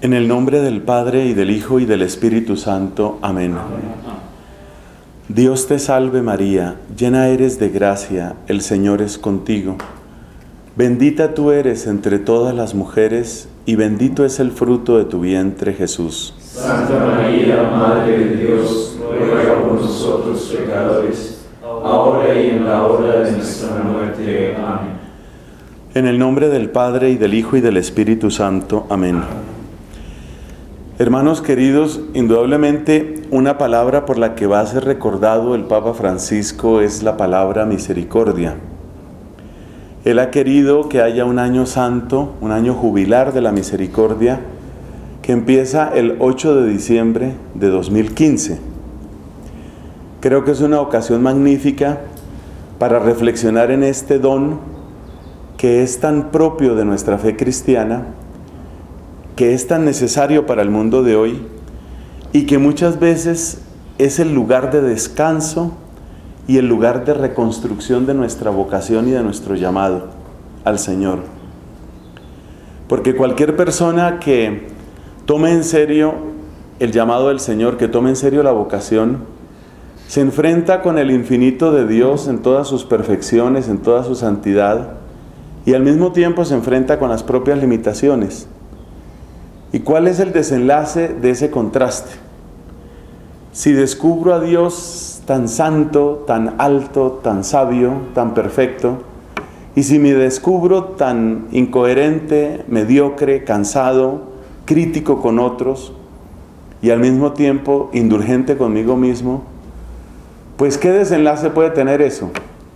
En el nombre del Padre, y del Hijo, y del Espíritu Santo. Amén. Dios te salve María, llena eres de gracia, el Señor es contigo. Bendita tú eres entre todas las mujeres, y bendito es el fruto de tu vientre, Jesús. Santa María, Madre de Dios, ruega por nosotros pecadores, ahora y en la hora de nuestra muerte. Amén. En el nombre del Padre, y del Hijo, y del Espíritu Santo. Amén. Hermanos queridos, indudablemente una palabra por la que va a ser recordado el Papa Francisco es la palabra misericordia. Él ha querido que haya un año santo, un año jubilar de la misericordia, que empieza el 8 de diciembre de 2015. Creo que es una ocasión magnífica para reflexionar en este don que es tan propio de nuestra fe cristiana, que es tan necesario para el mundo de hoy y que muchas veces es el lugar de descanso y el lugar de reconstrucción de nuestra vocación y de nuestro llamado al Señor. Porque cualquier persona que tome en serio el llamado del Señor, que tome en serio la vocación, se enfrenta con el infinito de Dios en todas sus perfecciones, en toda su santidad, y al mismo tiempo se enfrenta con las propias limitaciones. ¿Y cuál es el desenlace de ese contraste? Si descubro a Dios tan santo, tan alto, tan sabio, tan perfecto, y si me descubro tan incoherente, mediocre, cansado, crítico con otros, y al mismo tiempo indulgente conmigo mismo, pues ¿qué desenlace puede tener eso?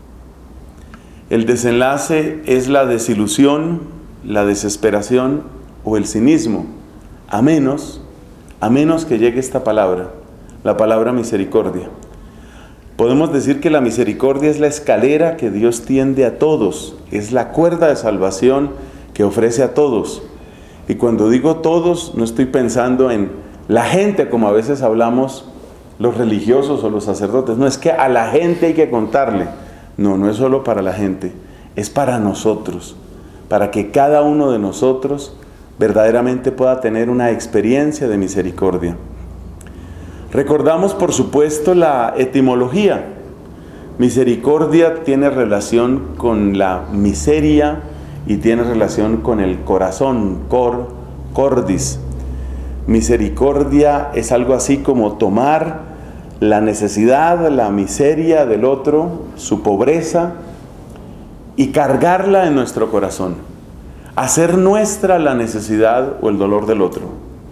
El desenlace es la desilusión, la desesperación o el cinismo. A menos que llegue esta palabra, la palabra misericordia. Podemos decir que la misericordia es la escalera que Dios tiende a todos, es la cuerda de salvación que ofrece a todos. Y cuando digo todos, no estoy pensando en la gente, como a veces hablamos los religiosos o los sacerdotes. No, es que a la gente hay que contarle. No, no es solo para la gente, es para nosotros, para que cada uno de nosotros verdaderamente pueda tener una experiencia de misericordia. Recordamos, por supuesto, la etimología. Misericordia tiene relación con la miseria y tiene relación con el corazón, cordis. Misericordia es algo así como tomar la necesidad, la miseria del otro, su pobreza, y cargarla en nuestro corazón. Hacer nuestra la necesidad o el dolor del otro.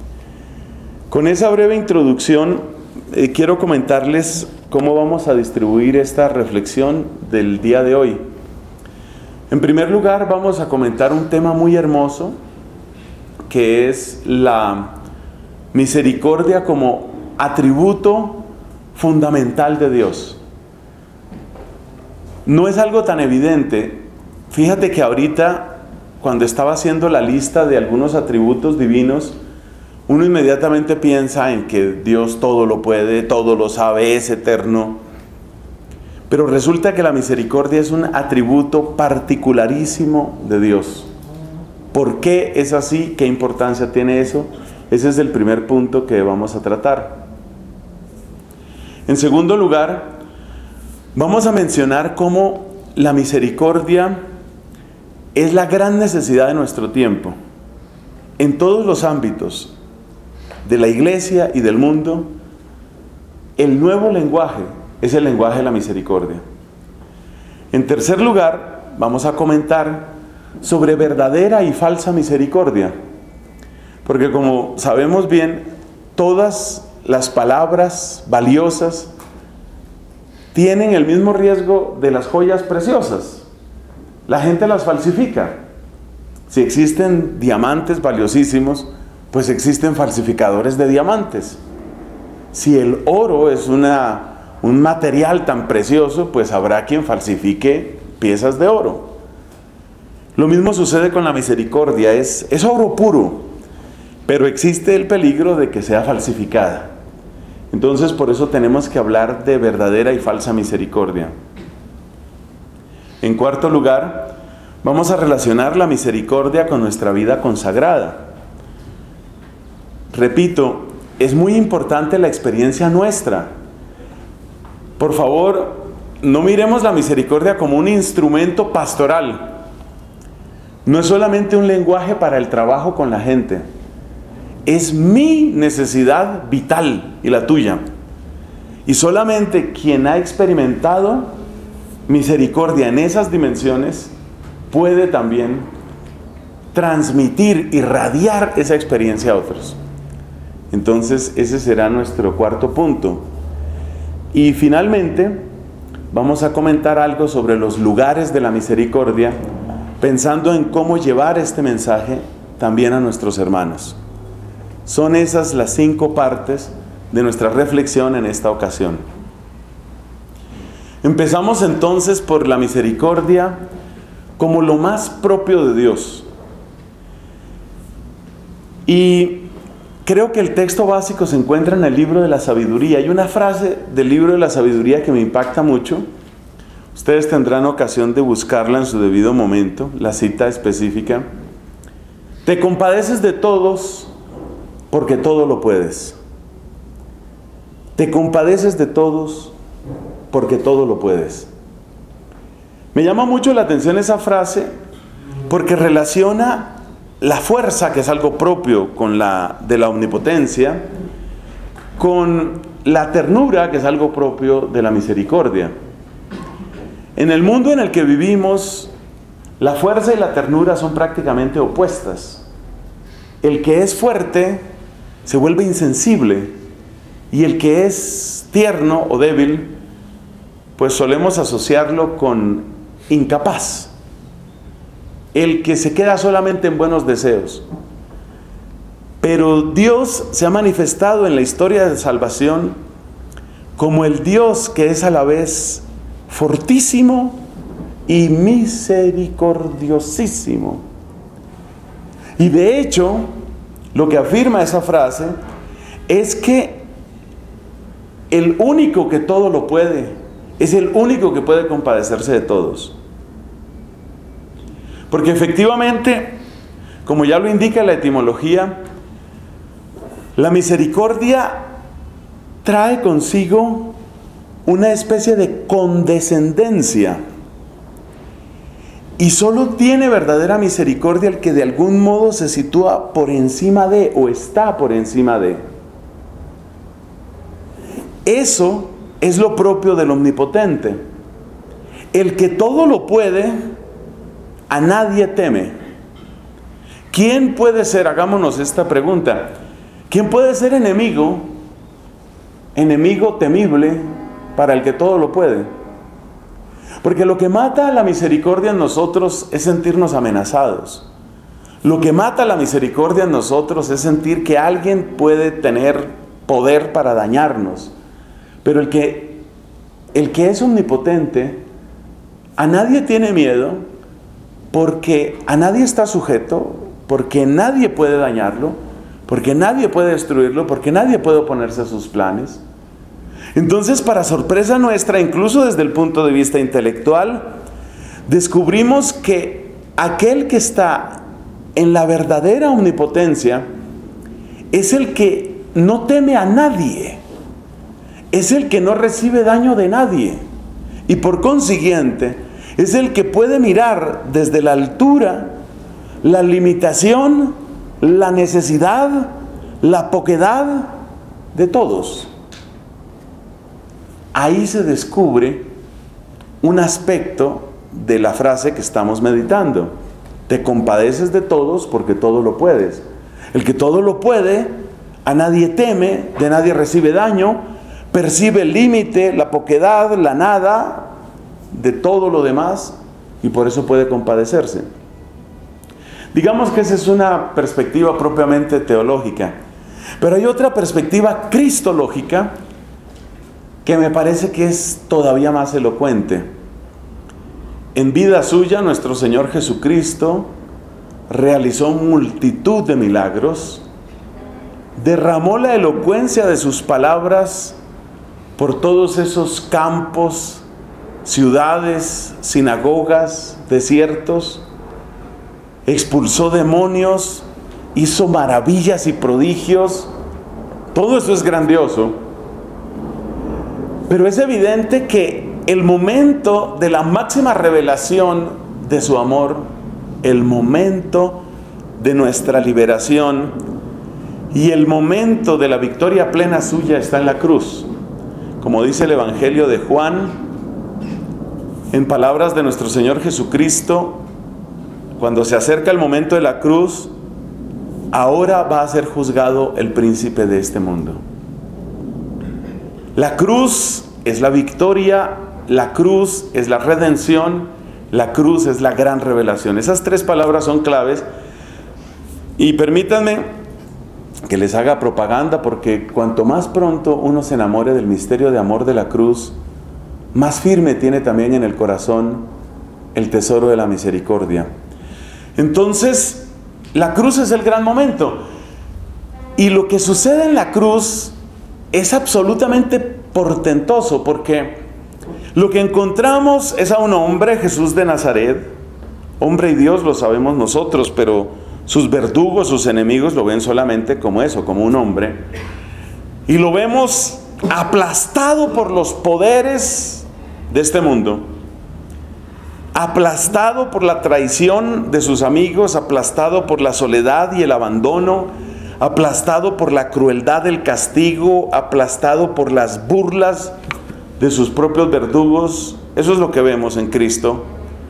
Con esa breve introducción, quiero comentarles cómo vamos a distribuir esta reflexión del día de hoy. En primer lugar, vamos a comentar un tema muy hermoso, que es la misericordia como atributo fundamental de Dios. No es algo tan evidente. Fíjate que ahorita, cuando estaba haciendo la lista de algunos atributos divinos, uno inmediatamente piensa en que Dios todo lo puede, todo lo sabe, es eterno. Pero resulta que la misericordia es un atributo particularísimo de Dios. ¿Por qué es así? ¿Qué importancia tiene eso? Ese es el primer punto que vamos a tratar. En segundo lugar, vamos a mencionar cómo la misericordia es la gran necesidad de nuestro tiempo. En todos los ámbitos de la iglesia y del mundo, el nuevo lenguaje es el lenguaje de la misericordia. En tercer lugar, vamos a comentar sobre verdadera y falsa misericordia. Porque como sabemos bien, todas las palabras valiosas tienen el mismo riesgo de las joyas preciosas. La gente las falsifica. Si existen diamantes valiosísimos, pues existen falsificadores de diamantes. Si el oro es un material tan precioso, pues habrá quien falsifique piezas de oro. Lo mismo sucede con la misericordia, es oro puro, pero existe el peligro de que sea falsificada. Entonces, por eso tenemos que hablar de verdadera y falsa misericordia. En cuarto lugar, vamos a relacionar la misericordia con nuestra vida consagrada. repito, es muy importante la experiencia nuestra. Por favor, no miremos la misericordia como un instrumento pastoral. No es solamente un lenguaje para el trabajo con la gente. Es mi necesidad vital y la tuya. Y solamente quien ha experimentado misericordia en esas dimensiones puede también transmitir, irradiar esa experiencia a otros. Entonces, ese será nuestro cuarto punto. Y finalmente, vamos a comentar algo sobre los lugares de la misericordia, pensando en cómo llevar este mensaje también a nuestros hermanos. Son esas las 5 partes de nuestra reflexión en esta ocasión. Empezamos entonces por la misericordia como lo más propio de Dios. Y creo que el texto básico se encuentra en el libro de la sabiduría. Hay una frase del libro de la sabiduría que me impacta mucho. Ustedes tendrán ocasión de buscarla en su debido momento, la cita específica. Te compadeces de todos porque todo lo puedes. Te compadeces de todos porque todo lo puedes. Me llama mucho la atención esa frase porque relaciona la fuerza, que es algo propio de la omnipotencia, con la ternura, que es algo propio de la misericordia. En el mundo en el que vivimos, la fuerza y la ternura son prácticamente opuestas. El que es fuerte se vuelve insensible, y el que es tierno o débil, pues solemos asociarlo con incapaz. El que se queda solamente en buenos deseos. Pero Dios se ha manifestado en la historia de salvación como el Dios que es a la vez fortísimo y misericordiosísimo. Y de hecho, lo que afirma esa frase es que el único que todo lo puede, es el único que puede compadecerse de todos. Porque efectivamente, como ya lo indica la etimología, la misericordia trae consigo una especie de condescendencia. Y solo tiene verdadera misericordia el que de algún modo se sitúa por encima de, o está por encima de. Eso es lo propio del omnipotente. El que todo lo puede, a nadie teme. ¿Quién puede ser, hagámonos esta pregunta, quién puede ser enemigo temible para el que todo lo puede? Porque lo que mata a la misericordia en nosotros es sentirnos amenazados. Lo que mata a la misericordia en nosotros es sentir que alguien puede tener poder para dañarnos. Pero el que es omnipotente, a nadie tiene miedo, porque a nadie está sujeto, porque nadie puede dañarlo, porque nadie puede destruirlo, porque nadie puede oponerse a sus planes. Entonces, para sorpresa nuestra, incluso desde el punto de vista intelectual, descubrimos que aquel que está en la verdadera omnipotencia es el que no teme a nadie, es el que no recibe daño de nadie, y por consiguiente es el que puede mirar desde la altura la limitación, la necesidad, la poquedad de todos. Ahí se descubre un aspecto de la frase que estamos meditando. Te compadeces de todos porque todo lo puedes. El que todo lo puede, a nadie teme, de nadie recibe daño, percibe el límite, la poquedad, la nada de todo lo demás, y por eso puede compadecerse. Digamos que esa es una perspectiva propiamente teológica, pero hay otra perspectiva cristológica que me parece que es todavía más elocuente. En vida suya, nuestro Señor Jesucristo realizó multitud de milagros, derramó la elocuencia de sus palabras por todos esos campos, ciudades, sinagogas, desiertos, expulsó demonios, hizo maravillas y prodigios, Todo eso es grandioso, pero es evidente que el momento de la máxima revelación de su amor, el momento de nuestra liberación y el momento de la victoria plena suya está en la cruz. Como dice el Evangelio de Juan, en palabras de nuestro Señor Jesucristo, cuando se acerca el momento de la cruz, ahora va a ser juzgado el príncipe de este mundo. La cruz es la victoria, la cruz es la redención, la cruz es la gran revelación. Esas tres palabras son claves. Y permítanme que les haga propaganda, porque cuanto más pronto uno se enamore del misterio de amor de la cruz, más firme tiene también en el corazón el tesoro de la misericordia. Entonces, la cruz es el gran momento. Y lo que sucede en la cruz es absolutamente portentoso, porque lo que encontramos es a un hombre, Jesús de Nazaret, hombre y Dios, lo sabemos nosotros, pero sus verdugos, sus enemigos lo ven solamente como eso, como un hombre. Y lo vemos aplastado por los poderes de este mundo, aplastado por la traición de sus amigos, aplastado por la soledad y el abandono, aplastado por la crueldad del castigo, aplastado por las burlas de sus propios verdugos. Eso es lo que vemos en Cristo.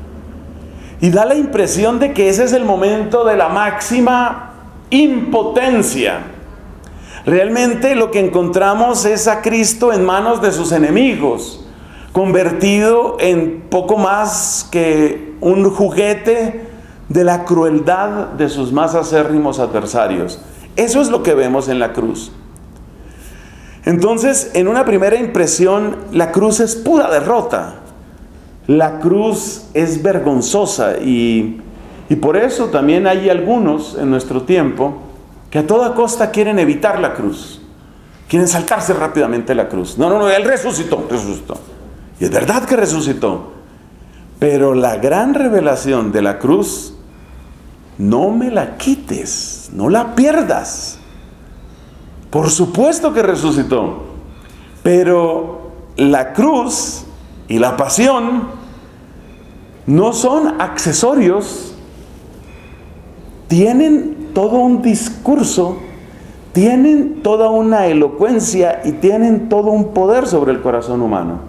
Y da la impresión de que ese es el momento de la máxima impotencia. Realmente lo que encontramos es a Cristo en manos de sus enemigos, convertido en poco más que un juguete de la crueldad de sus más acérrimos adversarios. Eso es lo que vemos en la cruz. Entonces, en una primera impresión, la cruz es pura derrota. La cruz es vergonzosa y por eso también hay algunos en nuestro tiempo que a toda costa quieren evitar la cruz. Quieren saltarse rápidamente la cruz. No, Él resucitó. Y es verdad que resucitó. Pero la gran revelación de la cruz, no me la quites, no la pierdas. Por supuesto que resucitó. Pero la cruz y la pasión no son accesorios, tienen todo un discurso, tienen toda una elocuencia y tienen todo un poder sobre el corazón humano.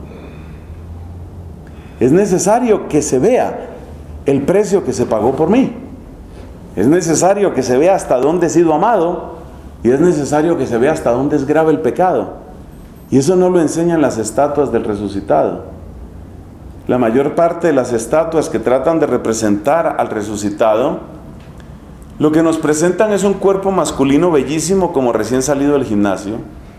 Es necesario que se vea el precio que se pagó por mí. Es necesario que se vea hasta dónde he sido amado y es necesario que se vea hasta dónde es grave el pecado. Y eso no lo enseñan las estatuas del resucitado. La mayor parte de las estatuas que tratan de representar al resucitado, lo que nos presentan es un cuerpo masculino bellísimo como recién salido del gimnasio,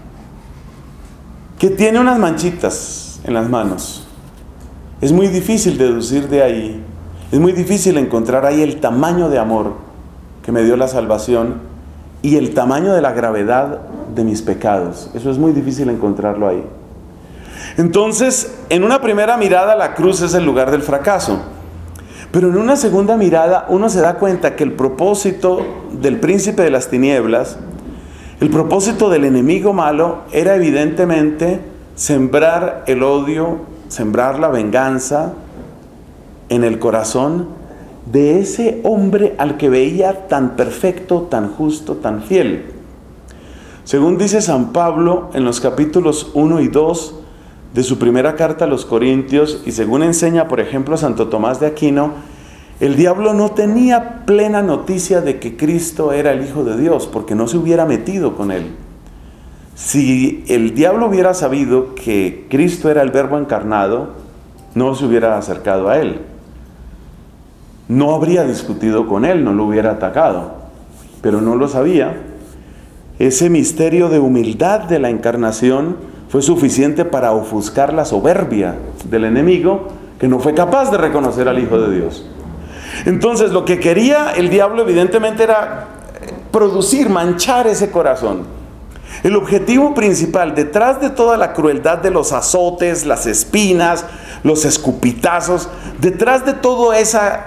que tiene unas manchitas en las manos. Es muy difícil deducir de ahí, es muy difícil encontrar ahí el tamaño de amor que me dio la salvación y el tamaño de la gravedad de mis pecados. Eso es muy difícil encontrarlo ahí. Entonces, en una primera mirada la cruz es el lugar del fracaso, pero en una segunda mirada uno se da cuenta que el propósito del príncipe de las tinieblas, el propósito del enemigo malo era evidentemente sembrar el odio, sembrar la venganza en el corazón de ese hombre al que veía tan perfecto, tan justo, tan fiel. Según dice San Pablo en los capítulos 1 y 2 de su primera carta a los Corintios, y según enseña por ejemplo Santo Tomás de Aquino, el diablo no tenía plena noticia de que Cristo era el Hijo de Dios, porque no se hubiera metido con él. Si el diablo hubiera sabido que Cristo era el Verbo encarnado, no se hubiera acercado a él. No habría discutido con él, no lo hubiera atacado, pero no lo sabía. Ese misterio de humildad de la encarnación fue suficiente para ofuscar la soberbia del enemigo, que no fue capaz de reconocer al Hijo de Dios. Entonces, lo que quería el diablo evidentemente era producir, manchar ese corazón. El objetivo principal, detrás de toda la crueldad de los azotes, las espinas, los escupitazos, detrás de toda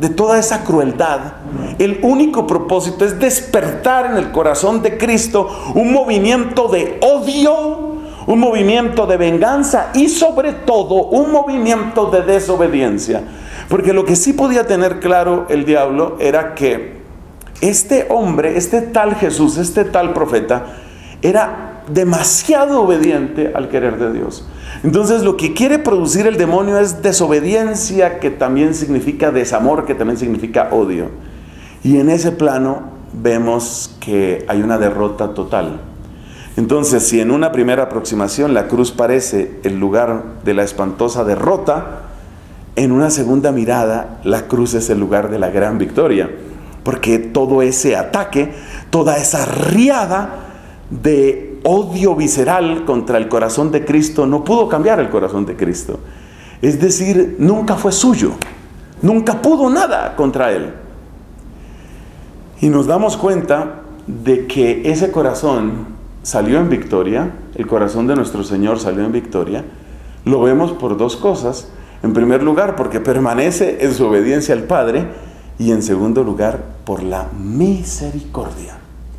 de toda esa crueldad, el único propósito es despertar en el corazón de Cristo un movimiento de odio, un movimiento de venganza y sobre todo un movimiento de desobediencia. Porque lo que sí podía tener claro el diablo era que este hombre, este tal Jesús, este tal profeta, era demasiado obediente al querer de Dios. Entonces lo que quiere producir el demonio es desobediencia, que también significa desamor, que también significa odio. Y en ese plano vemos que hay una derrota total. Entonces, si en una primera aproximación la cruz parece el lugar de la espantosa derrota, en una segunda mirada la cruz es el lugar de la gran victoria. Porque todo ese ataque, toda esa riada de odio visceral contra el corazón de Cristo no pudo cambiar el corazón de Cristo. Es decir, nunca fue suyo, nunca pudo nada contra él. Y nos damos cuenta de que ese corazón salió en victoria, el corazón de nuestro Señor salió en victoria. Lo vemos por dos cosas. En primer lugar, porque permanece en su obediencia al Padre, y en segundo lugar, por la misericordia.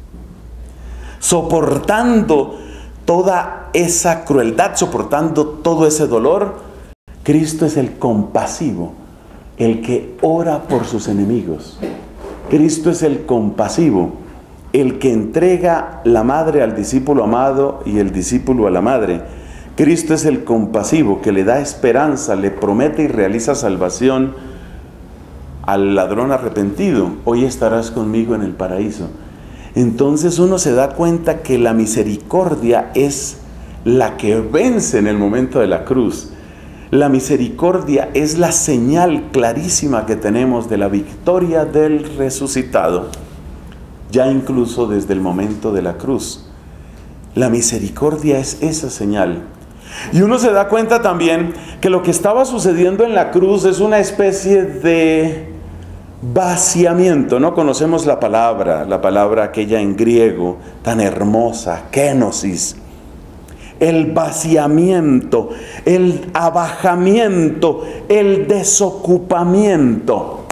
Soportando toda esa crueldad, soportando todo ese dolor, Cristo es el compasivo, el que ora por sus enemigos. Cristo es el compasivo, el que entrega la madre al discípulo amado y el discípulo a la madre. Cristo es el compasivo, que le da esperanza, le promete y realiza salvación al ladrón arrepentido. Hoy estarás conmigo en el paraíso. Entonces uno se da cuenta que la misericordia es la que vence en el momento de la cruz. La misericordia es la señal clarísima que tenemos de la victoria del resucitado, ya incluso desde el momento de la cruz. La misericordia es esa señal. Y uno se da cuenta también que lo que estaba sucediendo en la cruz es una especie de vaciamiento. No conocemos la palabra aquella en griego tan hermosa, kenosis. El vaciamiento, el abajamiento, el desocupamiento.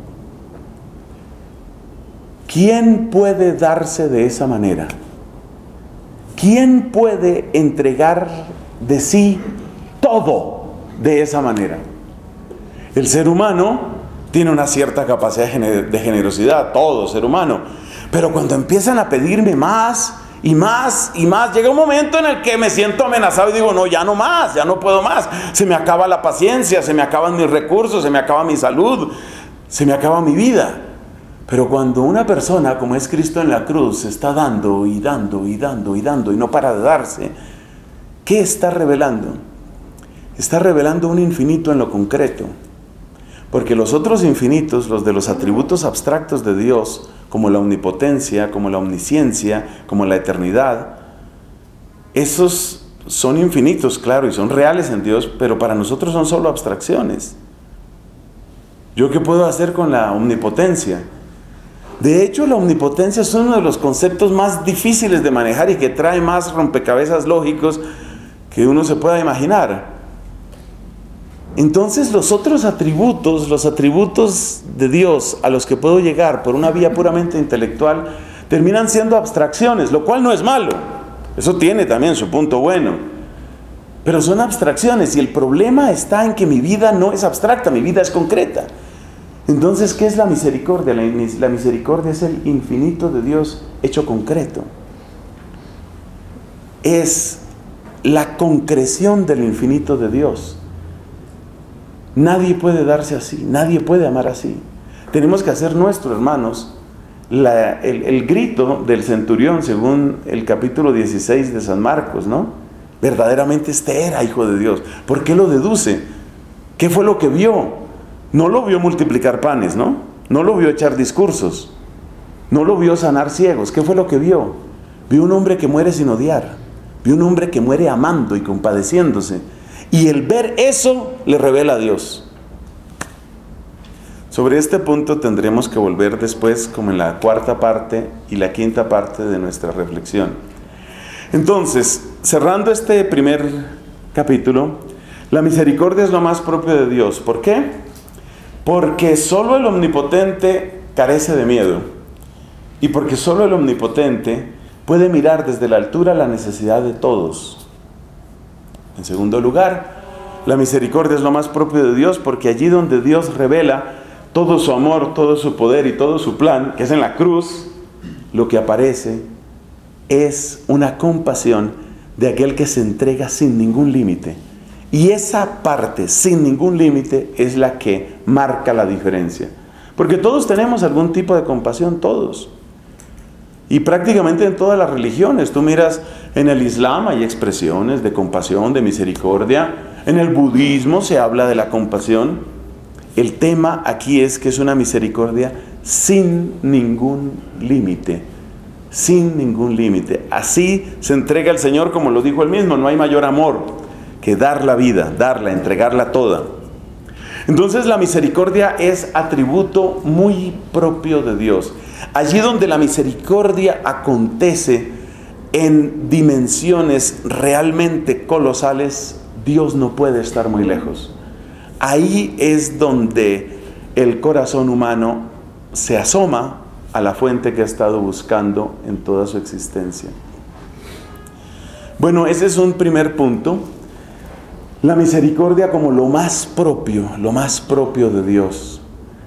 ¿Quién puede darse de esa manera? ¿Quién puede entregar de sí todo de esa manera? El ser humano tiene una cierta capacidad de generosidad, todo ser humano. Pero cuando empiezan a pedirme más y más y más, llega un momento en el que me siento amenazado y digo, no, ya no más, ya no puedo más. Se me acaba la paciencia, se me acaban mis recursos, se me acaba mi salud, se me acaba mi vida. Pero cuando una persona, como es Cristo en la cruz, está dando y dando y dando y dando y no para de darse, ¿qué está revelando? Está revelando un infinito en lo concreto. Porque los otros infinitos, los de los atributos abstractos de Dios, como la omnipotencia, como la omnisciencia, como la eternidad, esos son infinitos, claro, y son reales en Dios, pero para nosotros son solo abstracciones. ¿Yo qué puedo hacer con la omnipotencia? De hecho, la omnipotencia es uno de los conceptos más difíciles de manejar y que trae más rompecabezas lógicos que uno se pueda imaginar. Entonces los otros atributos, los atributos de Dios a los que puedo llegar por una vía puramente intelectual, terminan siendo abstracciones, lo cual no es malo. Eso tiene también su punto bueno. Pero son abstracciones y el problema está en que mi vida no es abstracta, mi vida es concreta. Entonces, ¿qué es la misericordia? La misericordia es el infinito de Dios hecho concreto. Es la concreción del infinito de Dios. Nadie puede darse así, nadie puede amar así. Tenemos que hacer nuestro, hermanos, el grito del centurión según el capítulo 16 de San Marcos, ¿no? Verdaderamente este era hijo de Dios. ¿Por qué lo deduce? ¿Qué fue lo que vio? No lo vio multiplicar panes, ¿no? No lo vio echar discursos. No lo vio sanar ciegos. ¿Qué fue lo que vio? Vio un hombre que muere sin odiar. Vio un hombre que muere amando y compadeciéndose. Y el ver eso le revela a Dios. Sobre este punto tendremos que volver después, como en la cuarta parte y la quinta parte de nuestra reflexión. Entonces, cerrando este primer capítulo, la misericordia es lo más propio de Dios. ¿Por qué? Porque solo el omnipotente carece de miedo. Y porque solo el omnipotente puede mirar desde la altura la necesidad de todos. En segundo lugar, la misericordia es lo más propio de Dios, porque allí donde Dios revela todo su amor, todo su poder y todo su plan, que es en la cruz, lo que aparece es una compasión de aquel que se entrega sin ningún límite. Y esa parte, sin ningún límite, es la que marca la diferencia. Porque todos tenemos algún tipo de compasión, todos. Y prácticamente en todas las religiones. Tú miras, en el Islam hay expresiones de compasión, de misericordia. En el budismo se habla de la compasión. El tema aquí es que es una misericordia sin ningún límite. Sin ningún límite. Así se entrega el Señor, como lo dijo él mismo. No hay mayor amor que dar la vida, darla, entregarla toda. Entonces la misericordia es atributo muy propio de Dios. Allí donde la misericordia acontece en dimensiones realmente colosales, Dios no puede estar muy lejos. Ahí es donde el corazón humano se asoma a la fuente que ha estado buscando en toda su existencia. Bueno, ese es un primer punto. La misericordia como lo más propio de Dios.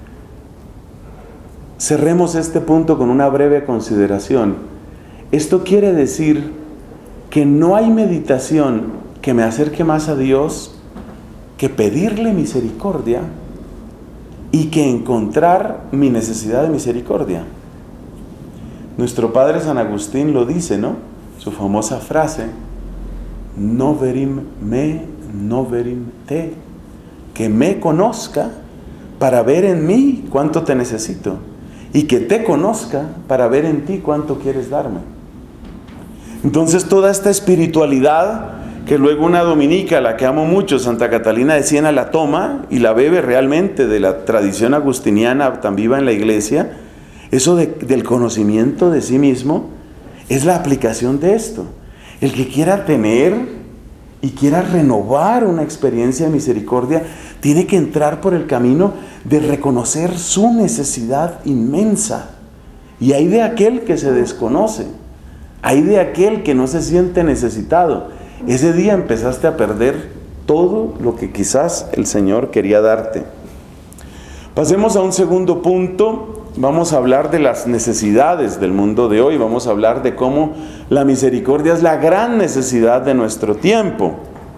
Cerremos este punto con una breve consideración. Esto quiere decir que no hay meditación que me acerque más a Dios que pedirle misericordia y que encontrar mi necesidad de misericordia. Nuestro padre San Agustín lo dice, ¿no? Su famosa frase, noverim me, noverim te, que me conozca para ver en mí cuánto te necesito y que te conozca para ver en ti cuánto quieres darme. Entonces toda esta espiritualidad que luego una dominica, la que amo mucho, Santa Catalina de Siena, la toma y la bebe realmente de la tradición agustiniana tan viva en la iglesia, eso del conocimiento de sí mismo es la aplicación de esto. El que quiera tener y quiera renovar una experiencia de misericordia, tiene que entrar por el camino de reconocer su necesidad inmensa. Y hay de aquel que se desconoce, hay de aquel que no se siente necesitado. Ese día empezaste a perder todo lo que quizás el Señor quería darte. Pasemos a un segundo punto. Vamos a hablar de las necesidades del mundo de hoy. Vamos a hablar de cómo la misericordia es la gran necesidad de nuestro tiempo.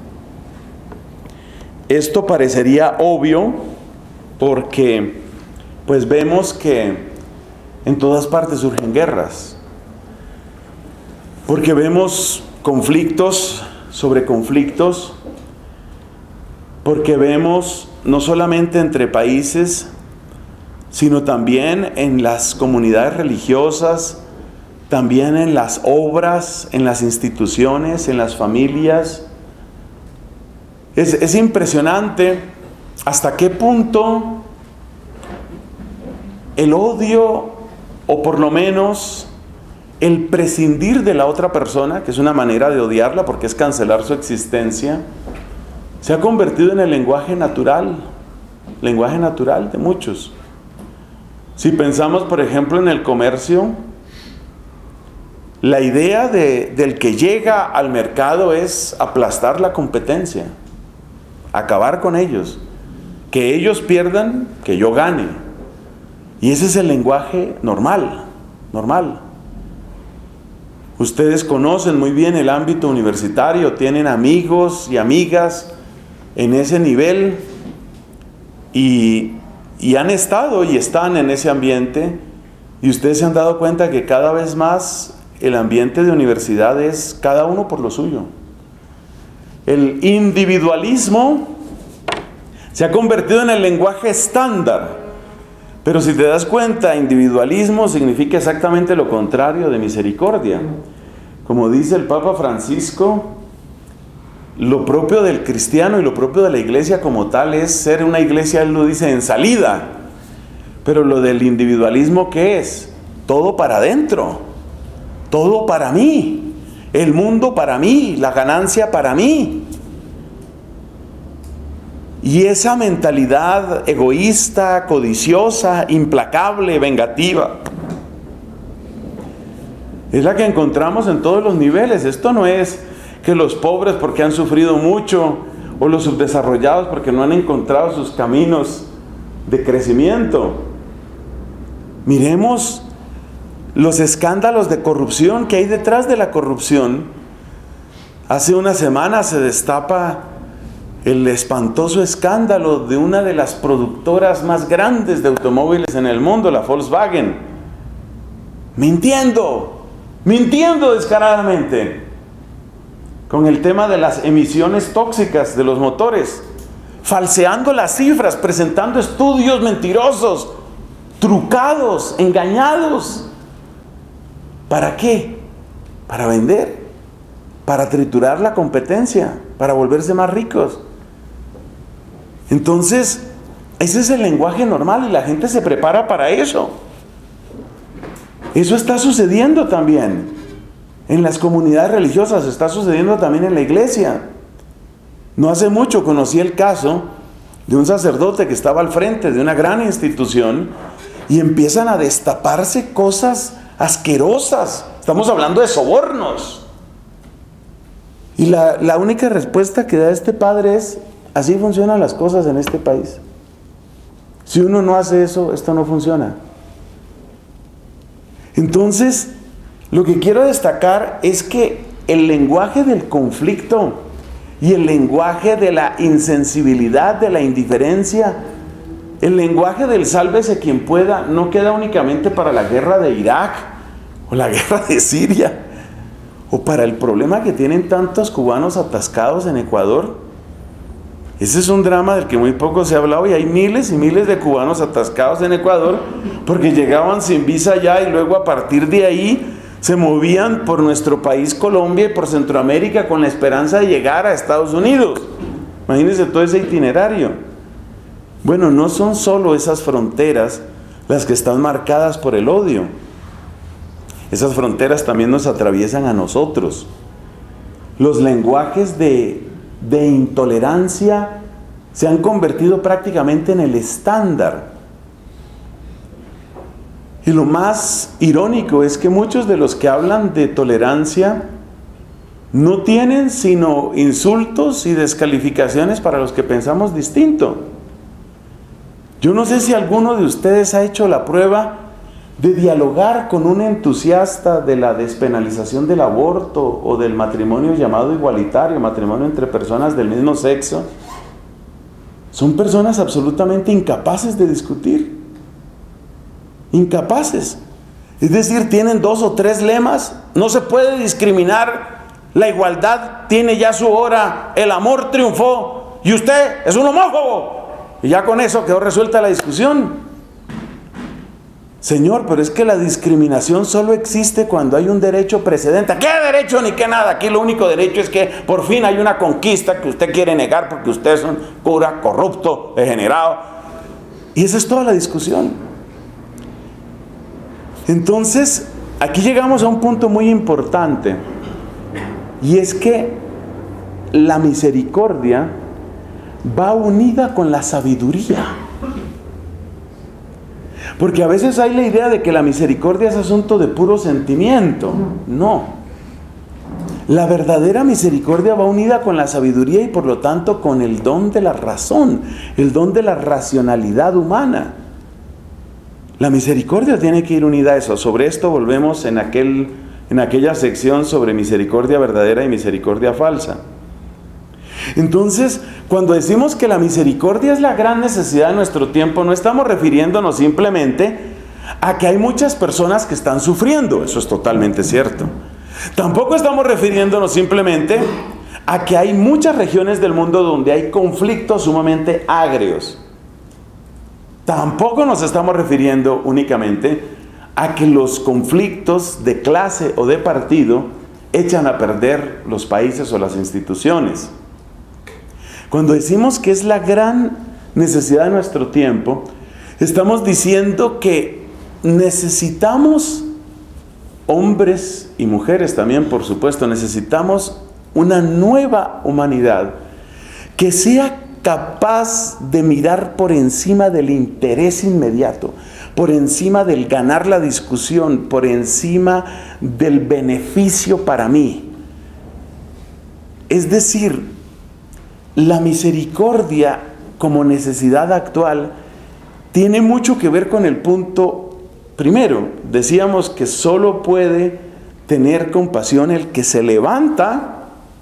Esto parecería obvio porque pues vemos que en todas partes surgen guerras. Porque vemos conflictos sobre conflictos. Porque vemos no solamente entre países, sino también en las comunidades religiosas, también en las obras, en las instituciones, en las familias. Es impresionante hasta qué punto el odio, o por lo menos el prescindir de la otra persona, que es una manera de odiarla porque es cancelar su existencia, se ha convertido en el lenguaje natural de muchos. Si pensamos, por ejemplo, en el comercio, la idea del que llega al mercado es aplastar la competencia, acabar con ellos, que ellos pierdan, que yo gane. Y ese es el lenguaje normal. Ustedes conocen muy bien el ámbito universitario, tienen amigos y amigas en ese nivel y han estado y están en ese ambiente, y ustedes se han dado cuenta que cada vez más el ambiente de universidad es cada uno por lo suyo. El individualismo se ha convertido en el lenguaje estándar, pero si te das cuenta, individualismo significa exactamente lo contrario de misericordia. Como dice el Papa Francisco, lo propio del cristiano y lo propio de la iglesia como tal es ser una iglesia, él lo dice, en salida. Pero lo del individualismo, ¿qué es? Todo para adentro, todo para mí, el mundo para mí, la ganancia para mí. Y esa mentalidad egoísta, codiciosa, implacable, vengativa, es la que encontramos en todos los niveles. Esto no es que los pobres porque han sufrido mucho, o los subdesarrollados porque no han encontrado sus caminos de crecimiento. Miremos los escándalos de corrupción que hay detrás de la corrupción. Hace una semana se destapa el espantoso escándalo de una de las productoras más grandes de automóviles en el mundo, la Volkswagen, mintiendo descaradamente con el tema de las emisiones tóxicas de los motores, falseando las cifras, presentando estudios mentirosos, trucados, engañados. ¿Para qué? Para vender, para triturar la competencia, para volverse más ricos. Entonces, ese es el lenguaje normal y la gente se prepara para eso. Eso está sucediendo también en las comunidades religiosas, está sucediendo también en la iglesia. No hace mucho conocí el caso de un sacerdote que estaba al frente de una gran institución y empiezan a destaparse cosas asquerosas. Estamos hablando de sobornos. Y la única respuesta que da este padre es: así funcionan las cosas en este país. Si uno no hace eso, esto no funciona. Entonces, lo que quiero destacar es que el lenguaje del conflicto y el lenguaje de la insensibilidad, de la indiferencia, el lenguaje del sálvese quien pueda, no queda únicamente para la guerra de Irak o la guerra de Siria o para el problema que tienen tantos cubanos atascados en Ecuador. Ese es un drama del que muy poco se ha hablado, y hay miles y miles de cubanos atascados en Ecuador porque llegaban sin visa allá y luego a partir de ahí se movían por nuestro país Colombia y por Centroamérica con la esperanza de llegar a Estados Unidos. Imagínense todo ese itinerario. Bueno, no son solo esas fronteras las que están marcadas por el odio. Esas fronteras también nos atraviesan a nosotros. Los lenguajes de intolerancia se han convertido prácticamente en el estándar. Y lo más irónico es que muchos de los que hablan de tolerancia no tienen sino insultos y descalificaciones para los que pensamos distinto. Yo no sé si alguno de ustedes ha hecho la prueba de dialogar con un entusiasta de la despenalización del aborto o del matrimonio llamado igualitario, matrimonio entre personas del mismo sexo. Son personas absolutamente incapaces de discutir. Incapaces. Es decir, tienen 2 o 3 lemas. No se puede discriminar. La igualdad tiene ya su hora. El amor triunfó. Y usted es un homófobo. Y ya con eso quedó resuelta la discusión. Señor, pero es que la discriminación solo existe cuando hay un derecho precedente. ¿Qué derecho ni qué nada? Aquí lo único derecho es que por fin hay una conquista que usted quiere negar porque usted es un cura corrupto, degenerado. Y esa es toda la discusión. Entonces, aquí llegamos a un punto muy importante. Y es que la misericordia va unida con la sabiduría. Porque a veces hay la idea de que la misericordia es asunto de puro sentimiento. No. La verdadera misericordia va unida con la sabiduría y por lo tanto con el don de la razón, el don de la racionalidad humana. La misericordia tiene que ir unida a eso. Sobre esto volvemos en aquella sección sobre misericordia verdadera y misericordia falsa. Entonces, cuando decimos que la misericordia es la gran necesidad de nuestro tiempo, no estamos refiriéndonos simplemente a que hay muchas personas que están sufriendo. Eso es totalmente cierto. Tampoco estamos refiriéndonos simplemente a que hay muchas regiones del mundo donde hay conflictos sumamente agrios. Tampoco nos estamos refiriendo únicamente a que los conflictos de clase o de partido echan a perder los países o las instituciones. Cuando decimos que es la gran necesidad de nuestro tiempo, estamos diciendo que necesitamos, hombres y mujeres también, por supuesto, necesitamos una nueva humanidad que sea capaz de mirar por encima del interés inmediato, por encima del ganar la discusión, por encima del beneficio para mí. Es decir, la misericordia como necesidad actual tiene mucho que ver con el punto primero. Decíamos que solo puede tener compasión el que se levanta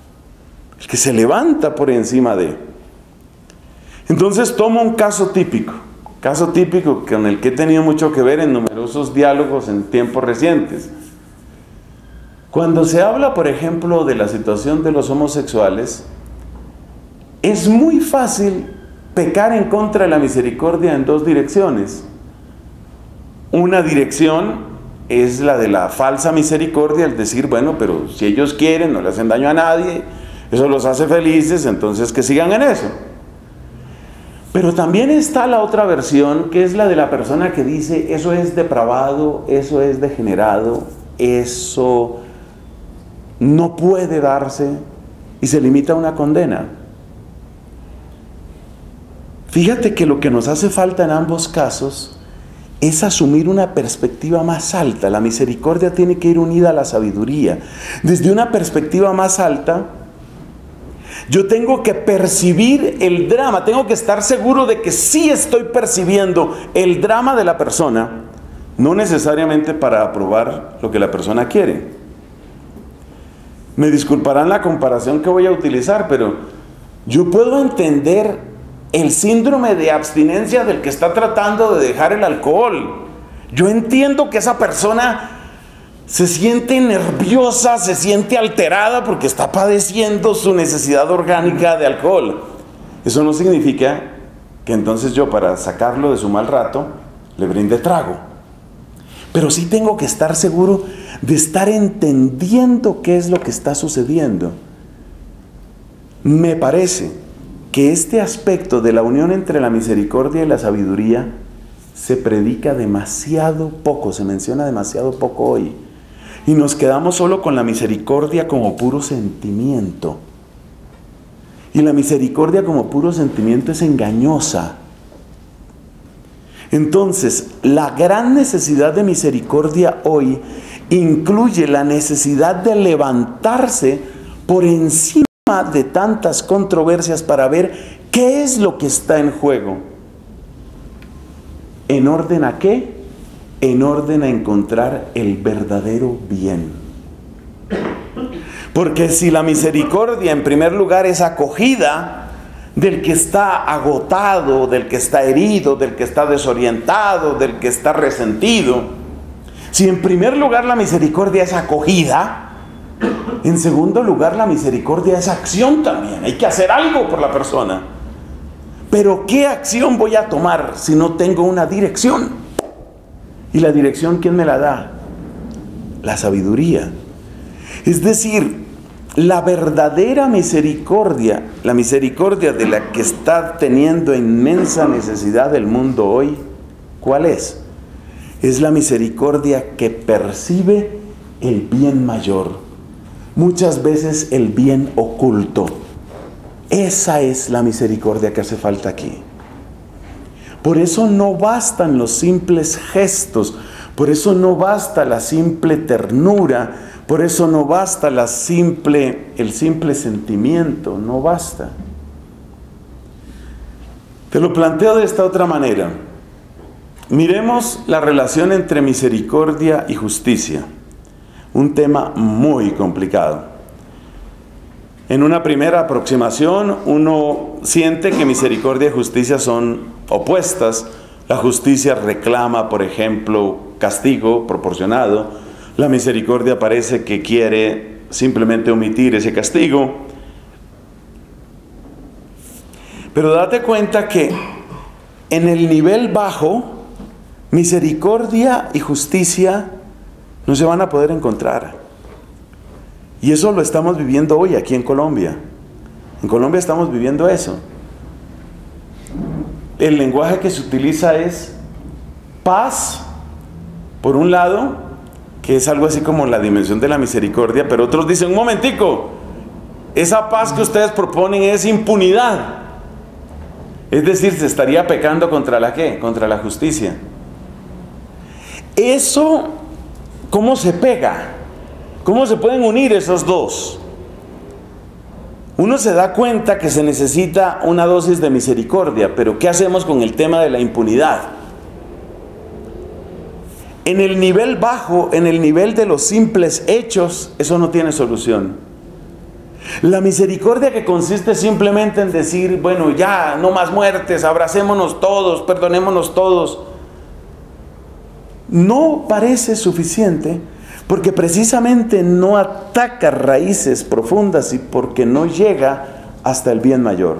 por encima de. Entonces tomo un caso típico con el que he tenido mucho que ver en numerosos diálogos en tiempos recientes. Cuando se habla, por ejemplo, de la situación de los homosexuales, es muy fácil pecar en contra de la misericordia en dos direcciones. Una dirección es la de la falsa misericordia, el decir, bueno, pero si ellos quieren, no le hacen daño a nadie, eso los hace felices, entonces que sigan en eso. Pero también está la otra versión, que es la de la persona que dice, eso es depravado, eso es degenerado, eso no puede darse, y se limita a una condena. Fíjate que lo que nos hace falta en ambos casos es asumir una perspectiva más alta. La misericordia tiene que ir unida a la sabiduría. Desde una perspectiva más alta, yo tengo que percibir el drama, tengo que estar seguro de que sí estoy percibiendo el drama de la persona, no necesariamente para aprobar lo que la persona quiere. Me disculparán la comparación que voy a utilizar, pero yo puedo entender el síndrome de abstinencia del que está tratando de dejar el alcohol. Yo entiendo que esa persona se siente nerviosa, se siente alterada porque está padeciendo su necesidad orgánica de alcohol. Eso no significa que entonces yo, para sacarlo de su mal rato, le brinde trago. Pero sí tengo que estar seguro de estar entendiendo qué es lo que está sucediendo. Me parece que este aspecto de la unión entre la misericordia y la sabiduría se predica demasiado poco, se menciona demasiado poco hoy. Y nos quedamos solo con la misericordia como puro sentimiento. Y la misericordia como puro sentimiento es engañosa. Entonces, la gran necesidad de misericordia hoy incluye la necesidad de levantarse por encima de tantas controversias para ver qué es lo que está en juego. ¿En orden a qué? En orden a encontrar el verdadero bien. Porque si la misericordia en primer lugar es acogida del que está agotado, del que está herido, del que está desorientado, del que está resentido, si en primer lugar la misericordia es acogida, en segundo lugar la misericordia es acción también. Hay que hacer algo por la persona. Pero ¿qué acción voy a tomar si no tengo una dirección? ¿Y la dirección quién me la da? La sabiduría. Es decir, la verdadera misericordia, la misericordia de la que está teniendo inmensa necesidad el mundo hoy, ¿cuál es? Es la misericordia que percibe el bien mayor, muchas veces el bien oculto. Esa es la misericordia que hace falta aquí. Por eso no bastan los simples gestos, por eso no basta la simple ternura, por eso no basta el simple sentimiento, no basta. Te lo planteo de esta otra manera. Miremos la relación entre misericordia y justicia, un tema muy complicado. En una primera aproximación, uno siente que misericordia y justicia son opuestas. La justicia reclama, por ejemplo, castigo proporcionado. La misericordia parece que quiere simplemente omitir ese castigo. Pero date cuenta que en el nivel bajo, misericordia y justicia no se van a poder encontrar. Y eso lo estamos viviendo hoy aquí en Colombia. En Colombia estamos viviendo eso. El lenguaje que se utiliza es paz, por un lado, que es algo así como la dimensión de la misericordia, pero otros dicen, un momentico, esa paz que ustedes proponen es impunidad. Es decir, se estaría pecando contra la ¿qué? Contra la justicia. Eso, ¿cómo se pega? ¿Cómo se pueden unir esos dos? Uno se da cuenta que se necesita una dosis de misericordia, pero ¿qué hacemos con el tema de la impunidad? En el nivel bajo, en el nivel de los simples hechos, eso no tiene solución. La misericordia, que consiste simplemente en decir, bueno, ya, no más muertes, abracémonos todos, perdonémonos todos, no parece suficiente, porque precisamente no ataca raíces profundas y porque no llega hasta el bien mayor.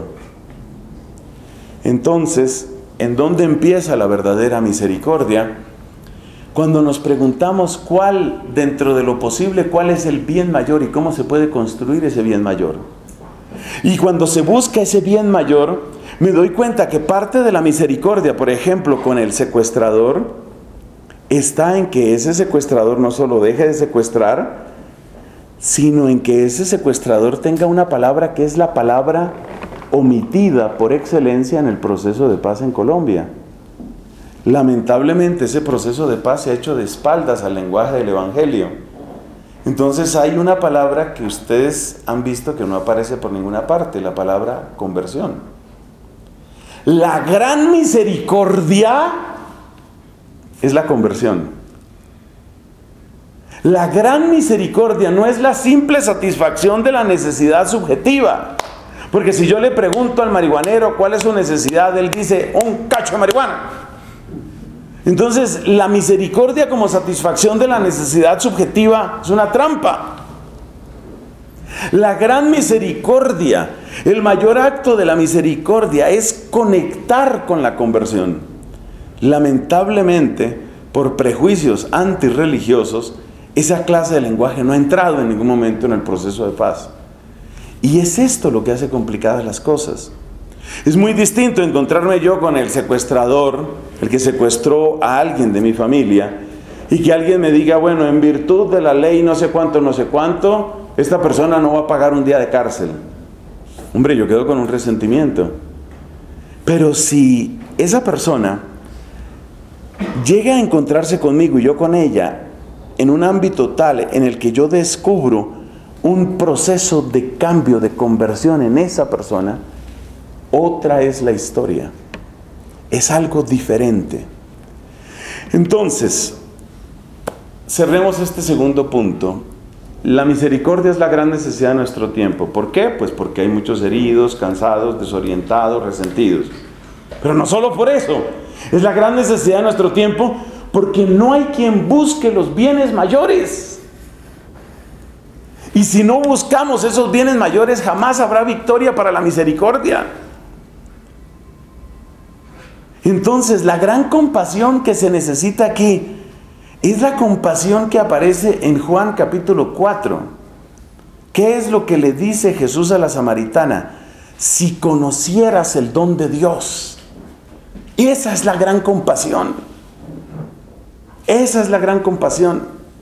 Entonces, ¿en dónde empieza la verdadera misericordia? Cuando nos preguntamos cuál, dentro de lo posible, cuál es el bien mayor y cómo se puede construir ese bien mayor. Y cuando se busca ese bien mayor, me doy cuenta que parte de la misericordia, por ejemplo, con el secuestrador, está en que ese secuestrador no solo deje de secuestrar, sino en que ese secuestrador tenga una palabra que es la palabra omitida por excelencia en el proceso de paz en Colombia. Lamentablemente ese proceso de paz se ha hecho de espaldas al lenguaje del Evangelio. Entonces hay una palabra que ustedes han visto que no aparece por ninguna parte, la palabra conversión. La gran misericordia es la conversión. La gran misericordia no es la simple satisfacción de la necesidad subjetiva. Porque si yo le pregunto al marihuanero cuál es su necesidad, él dice, un cacho de marihuana. Entonces, la misericordia como satisfacción de la necesidad subjetiva es una trampa. La gran misericordia, el mayor acto de la misericordia es conectar con la conversión. Lamentablemente, por prejuicios antirreligiosos, esa clase de lenguaje no ha entrado en ningún momento en el proceso de paz. Y es esto lo que hace complicadas las cosas. Es muy distinto encontrarme yo con el secuestrador, el que secuestró a alguien de mi familia, y que alguien me diga, bueno, en virtud de la ley no sé cuánto, esta persona no va a pagar un día de cárcel. Hombre, yo quedo con un resentimiento. Pero si esa persona llega a encontrarse conmigo y yo con ella en un ámbito tal en el que yo descubro un proceso de cambio, de conversión en esa persona, otra es la historia. Es algo diferente. Entonces, cerremos este segundo punto. La misericordia es la gran necesidad de nuestro tiempo. ¿Por qué? Pues porque hay muchos heridos, cansados, desorientados, resentidos. Pero no solo por eso. Es la gran necesidad de nuestro tiempo porque no hay quien busque los bienes mayores. Y si no buscamos esos bienes mayores, jamás habrá victoria para la misericordia. Entonces, la gran compasión que se necesita aquí es la compasión que aparece en Juan capítulo 4. ¿Qué es lo que le dice Jesús a la samaritana? Si conocieras el don de Dios. Esa es la gran compasión. Esa es la gran compasión.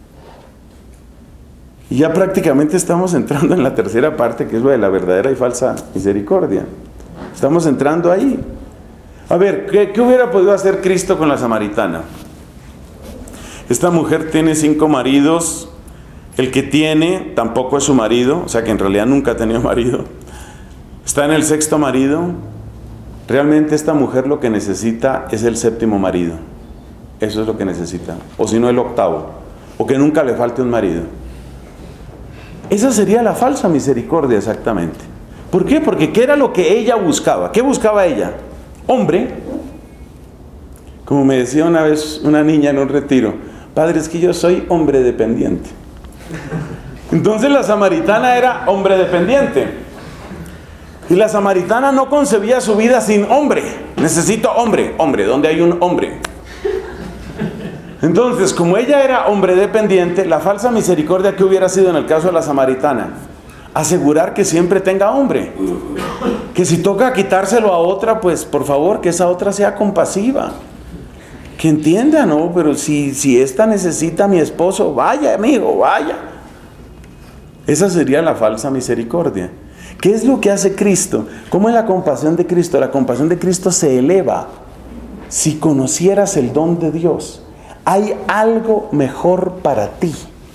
Y ya prácticamente estamos entrando en la tercera parte, que es lo de la verdadera y falsa misericordia. Estamos entrando ahí. A ver, ¿qué hubiera podido hacer Cristo con la samaritana? Esta mujer tiene 5 maridos. El que tiene tampoco es su marido, o sea que en realidad nunca ha tenido marido. Está en el 6º marido. Realmente esta mujer lo que necesita es el 7º marido. Eso es lo que necesita. O si no, el 8º. O que nunca le falte un marido. Esa sería la falsa misericordia exactamente. ¿Por qué? Porque ¿qué era lo que ella buscaba? ¿Qué buscaba ella? Hombre. Como me decía una vez una niña en un retiro, padre, es que yo soy hombre dependiente. Entonces la samaritana era hombre dependiente. Y la samaritana no concebía su vida sin hombre. Necesito hombre. Hombre, ¿dónde hay un hombre? Entonces, como ella era hombre dependiente, la falsa misericordia que hubiera sido en el caso de la samaritana, asegurar que siempre tenga hombre. Que si toca quitárselo a otra, pues por favor, que esa otra sea compasiva. Que entienda, ¿no? Pero si esta necesita a mi esposo, vaya amigo, vaya. Esa sería la falsa misericordia. ¿Qué es lo que hace Cristo? ¿Cómo es la compasión de Cristo? La compasión de Cristo se eleva. Si conocieras el don de Dios, hay algo mejor para ti.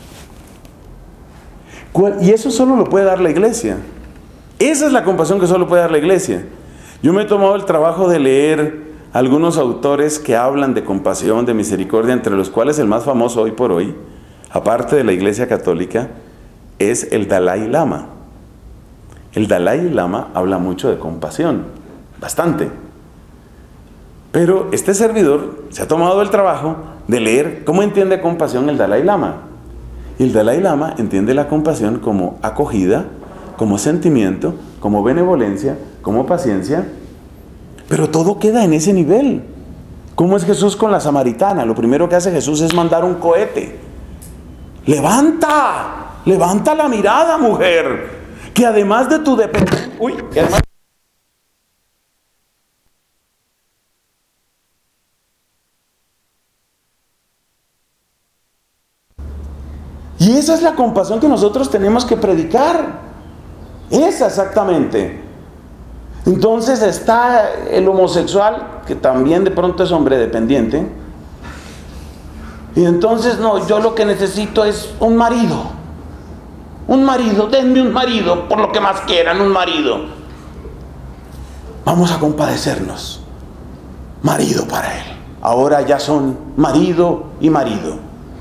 Y eso solo lo puede dar la iglesia. Esa es la compasión que solo puede dar la iglesia. Yo me he tomado el trabajo de leer algunos autores que hablan de compasión, de misericordia, entre los cuales el más famoso hoy por hoy, aparte de la Iglesia Católica, es el Dalai Lama. El Dalai Lama habla mucho de compasión, bastante. Pero este servidor se ha tomado el trabajo de leer cómo entiende compasión el Dalai Lama. Y el Dalai Lama entiende la compasión como acogida, como sentimiento, como benevolencia, como paciencia. Pero todo queda en ese nivel. ¿Cómo es Jesús con la samaritana? Lo primero que hace Jesús es mandar un cohete. ¡Levanta! ¡Levanta la mirada, mujer! Que además de tu dependencia... Y esa es la compasión que nosotros tenemos que predicar. Esa exactamente. Entonces está el homosexual, que también de pronto es hombre dependiente. Y entonces, no, yo lo que necesito es un marido. Un marido, denme un marido, por lo que más quieran, un marido. Vamos a compadecernos. Marido para él. Ahora ya son marido y marido.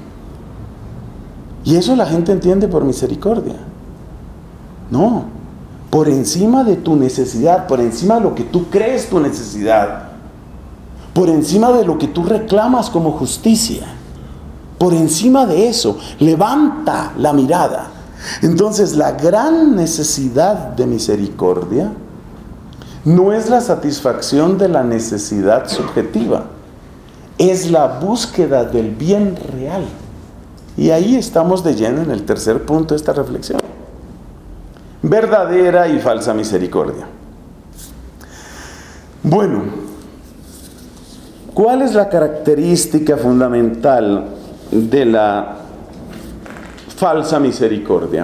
Y eso la gente entiende por misericordia. No. Por encima de tu necesidad, por encima de lo que tú crees tu necesidad, por encima de lo que tú reclamas como justicia, por encima de eso, levanta la mirada. Entonces, la gran necesidad de misericordia no es la satisfacción de la necesidad subjetiva, es la búsqueda del bien real. Y ahí estamos de lleno en el tercer punto de esta reflexión. Verdadera y falsa misericordia. Bueno, ¿cuál es la característica fundamental de la falsa misericordia?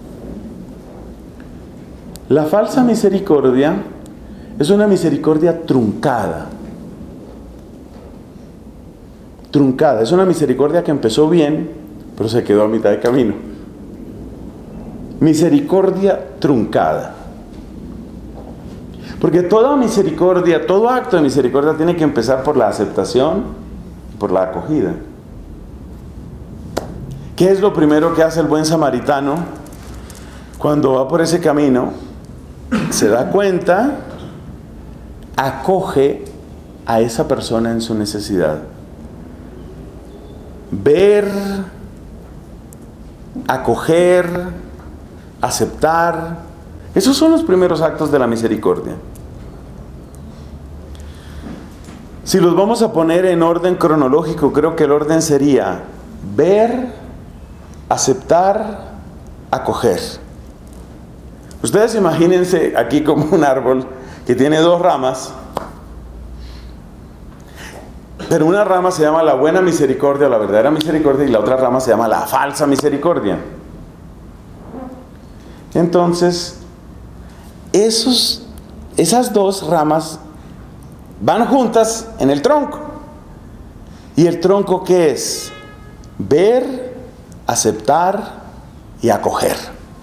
La falsa misericordia es una misericordia truncada. Truncada, es una misericordia que empezó bien, pero se quedó a mitad de camino. Misericordia truncada. Porque toda misericordia, todo acto de misericordia tiene que empezar por la aceptación y por la acogida. ¿Qué es lo primero que hace el buen samaritano cuando va por ese camino? Se da cuenta, acoge a esa persona en su necesidad. Ver, acoger, aceptar, esos son los primeros actos de la misericordia. Si los vamos a poner en orden cronológico, creo que el orden sería ver, aceptar, acoger. Ustedes imagínense aquí como un árbol que tiene dos ramas, pero una rama se llama la buena misericordia, la verdadera misericordia, y la otra rama se llama la falsa misericordia. Entonces, esas dos ramas van juntas en el tronco. ¿Y el tronco qué es? Ver, aceptar y acoger.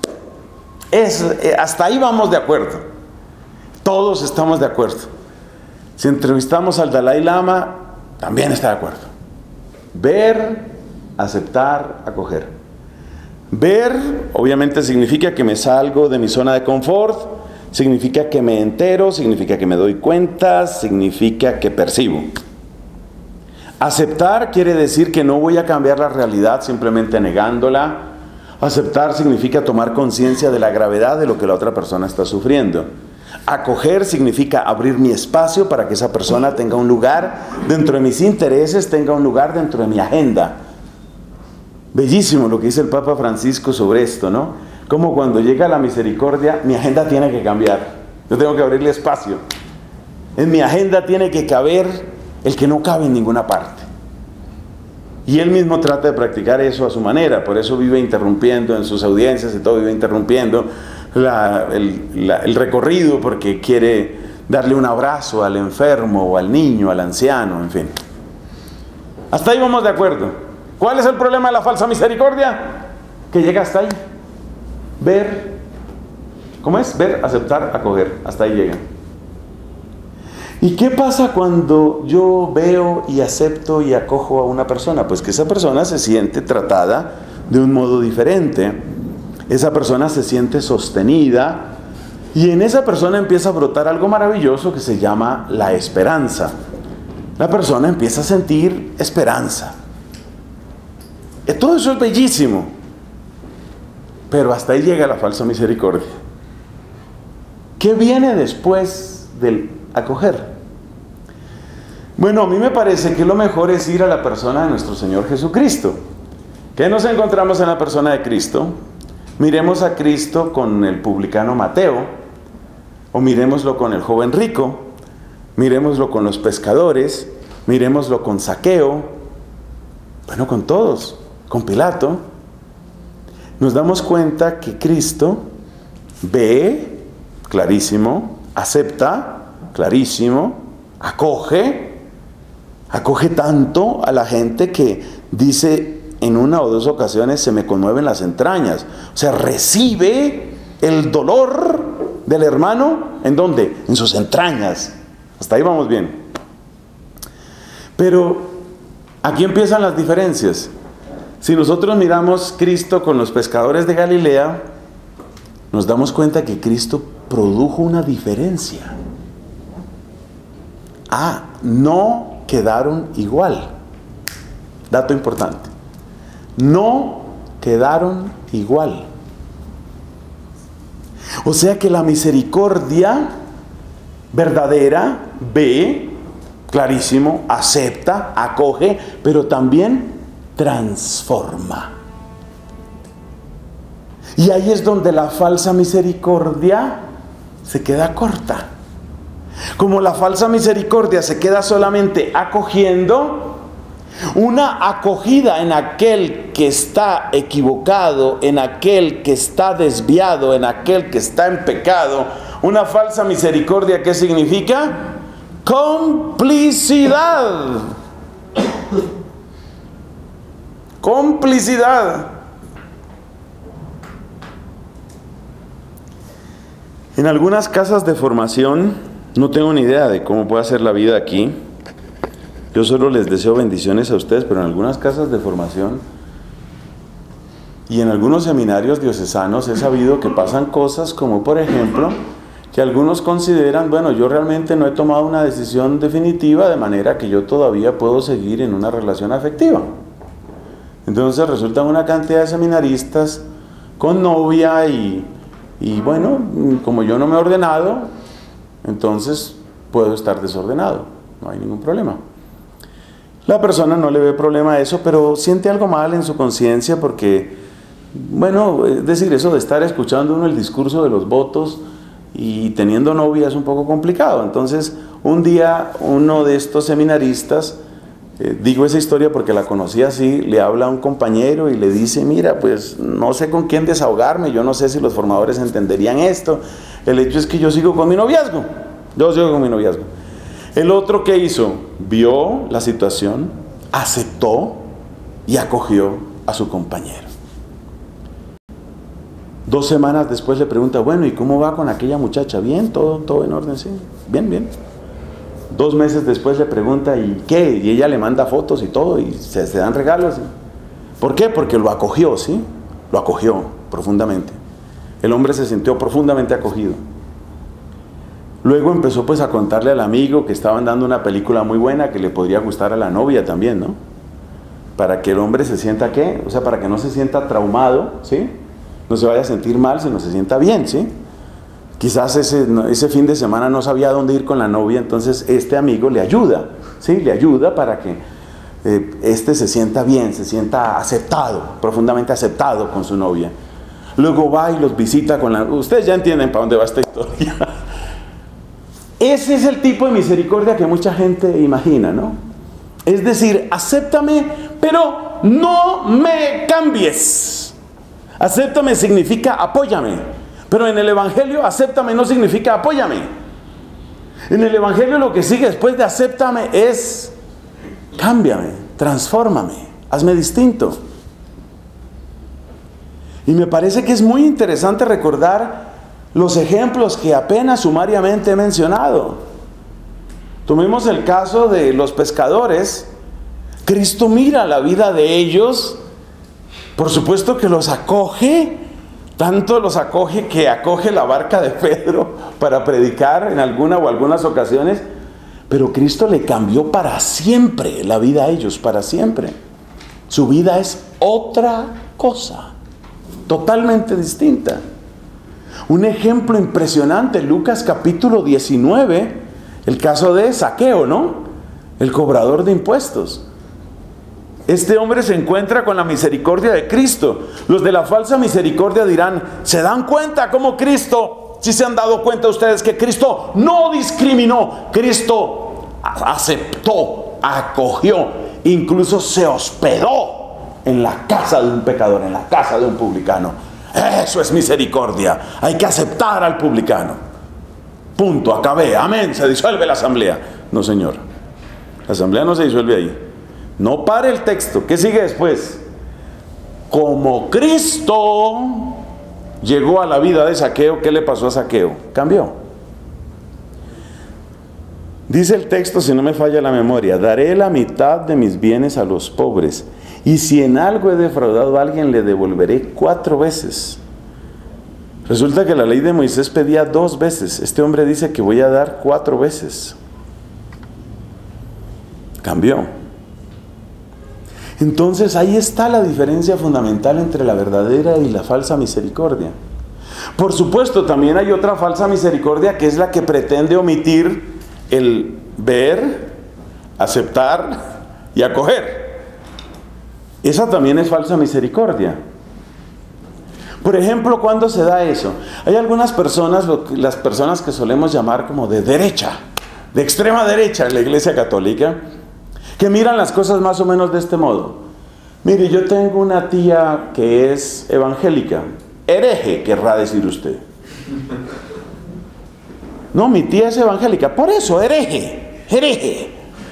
Hasta ahí vamos de acuerdo. Todos estamos de acuerdo. Si entrevistamos al Dalai Lama, también está de acuerdo. Ver, aceptar, acoger. Ver, obviamente, significa que me salgo de mi zona de confort, significa que me entero, significa que me doy cuenta, significa que percibo. Aceptar quiere decir que no voy a cambiar la realidad simplemente negándola. Aceptar significa tomar conciencia de la gravedad de lo que la otra persona está sufriendo. Acoger significa abrir mi espacio para que esa persona tenga un lugar dentro de mis intereses, tenga un lugar dentro de mi agenda. Bellísimo lo que dice el Papa Francisco sobre esto, ¿no? Como cuando llega la misericordia, mi agenda tiene que cambiar. Yo tengo que abrirle espacio. En mi agenda tiene que caber el que no cabe en ninguna parte. Y él mismo trata de practicar eso a su manera, por eso vive interrumpiendo en sus audiencias y todo, vive interrumpiendo, el recorrido porque quiere darle un abrazo al enfermo o al niño, al anciano, en fin. Hasta ahí vamos de acuerdo. ¿Cuál es el problema de la falsa misericordia? Que llega hasta ahí. Ver, ¿cómo es? Ver, aceptar, acoger. Hasta ahí llega. ¿Y qué pasa cuando yo veo y acepto y acojo a una persona? Pues que esa persona se siente tratada de un modo diferente. Esa persona se siente sostenida y en esa persona empieza a brotar algo maravilloso que se llama la esperanza. La persona empieza a sentir esperanza. Todo eso es bellísimo. Pero hasta ahí llega la falsa misericordia. ¿Qué viene después del acoger? Bueno, a mí me parece que lo mejor es ir a la persona de nuestro Señor Jesucristo. ¿Qué nos encontramos en la persona de Cristo? Miremos a Cristo con el publicano Mateo, o miremoslo con el joven rico, miremoslo con los pescadores, miremoslo con Zaqueo, bueno, con todos, con Pilato. Nos damos cuenta que Cristo ve, clarísimo, acepta, clarísimo, acoge tanto a la gente que dice en una o dos ocasiones se me conmueven las entrañas. O sea, recibe el dolor del hermano, ¿en dónde? En sus entrañas. Hasta ahí vamos bien. Pero aquí empiezan las diferencias. Si nosotros miramos Cristo con los pescadores de Galilea, nos damos cuenta que Cristo produjo una diferencia. No quedaron igual. Dato importante. No quedaron igual. O sea que la misericordia verdadera ve, clarísimo, acepta, acoge, pero también transforma. Y ahí es donde la falsa misericordia se queda corta. Como la falsa misericordia se queda solamente acogiendo, una acogida en aquel que está equivocado, en aquel que está desviado, en aquel que está en pecado. Una falsa misericordia, ¿qué significa? Complicidad. Complicidad. En algunas casas de formación, no tengo ni idea de cómo puede ser la vida aquí. Yo solo les deseo bendiciones a ustedes, pero en algunas casas de formación y en algunos seminarios diocesanos he sabido que pasan cosas como, por ejemplo, que algunos consideran, bueno, yo realmente no he tomado una decisión definitiva, de manera que yo todavía puedo seguir en una relación afectiva. Entonces resultan una cantidad de seminaristas con novia y bueno, como yo no me he ordenado, entonces puedo estar desordenado, no hay ningún problema. La persona no le ve problema a eso, pero siente algo mal en su conciencia porque, bueno, es decir, eso de estar escuchando uno el discurso de los votos y teniendo novia es un poco complicado. Entonces, un día uno de estos seminaristas, digo esa historia porque la conocí así, le habla a un compañero y le dice, mira, pues no sé con quién desahogarme, yo no sé si los formadores entenderían esto, el hecho es que yo sigo con mi noviazgo, El otro, ¿qué hizo? Vio la situación, aceptó y acogió a su compañero. 2 semanas después le pregunta, bueno, ¿y cómo va con aquella muchacha? ¿Bien? ¿Todo en orden? Sí, bien. 2 meses después le pregunta, ¿y qué? Y ella le manda fotos y todo, y se dan regalos. ¿Por qué? Porque lo acogió, ¿sí? Lo acogió profundamente. El hombre se sintió profundamente acogido. Luego empezó pues a contarle al amigo que estaban dando una película muy buena que le podría gustar a la novia también, ¿no? Para que el hombre se sienta, ¿qué? O sea, para que no se sienta traumado, ¿sí? No se vaya a sentir mal, sino se sienta bien, ¿sí? Quizás ese fin de semana no sabía dónde ir con la novia, entonces este amigo le ayuda, ¿sí? Le ayuda para que se sienta bien, se sienta aceptado, profundamente aceptado con su novia. Luego va y los visita con la... Ustedes ya entienden para dónde va esta historia. Ese es el tipo de misericordia que mucha gente imagina, ¿no? Es decir, acéptame, pero no me cambies. Acéptame significa apóyame, Pero en el Evangelio, acéptame no significa apóyame. En el Evangelio lo que sigue después de acéptame es cámbiame, transfórmame, hazme distinto. Y me parece que es muy interesante recordar los ejemplos que apenas sumariamente he mencionado. Tomemos el caso de los pescadores. Cristo mira la vida de ellos, por supuesto que los acoge, tanto los acoge que acoge la barca de Pedro para predicar en alguna o algunas ocasiones, pero Cristo le cambió para siempre la vida a ellos, para siempre. Su vida es otra cosa, totalmente distinta. Un ejemplo impresionante, Lucas capítulo 19, el caso de Zaqueo, ¿no? El cobrador de impuestos. Este hombre se encuentra con la misericordia de Cristo. Los de la falsa misericordia dirán, ¿se dan cuenta cómo Cristo, si se han dado cuenta ustedes que Cristo no discriminó? Cristo aceptó, acogió, incluso se hospedó en la casa de un pecador, en la casa de un publicano. Eso es misericordia. Hay que aceptar al publicano. Punto, acabé, amén, se disuelve la asamblea. No, señor, la asamblea no se disuelve ahí. No pare el texto. ¿Qué sigue después? Como Cristo llegó a la vida de Zaqueo, ¿qué le pasó a Zaqueo? Cambió. Dice el texto, si no me falla la memoria, daré la mitad de mis bienes a los pobres, y si en algo he defraudado a alguien, le devolveré 4 veces. Resulta que la ley de Moisés pedía 2 veces. Este hombre dice que voy a dar 4 veces. Cambió. Entonces ahí está la diferencia fundamental entre la verdadera y la falsa misericordia. Por supuesto, también hay otra falsa misericordia que es la que pretende omitir el ver, aceptar y acoger. Esa también es falsa misericordia. Por ejemplo, ¿cuándo se da eso? Hay algunas personas, las personas que solemos llamar como de derecha, de extrema derecha en la Iglesia Católica, que miran las cosas más o menos de este modo. Mire, yo tengo una tía que es evangélica, hereje, querrá decir usted. No, mi tía es evangélica, por eso, hereje, hereje.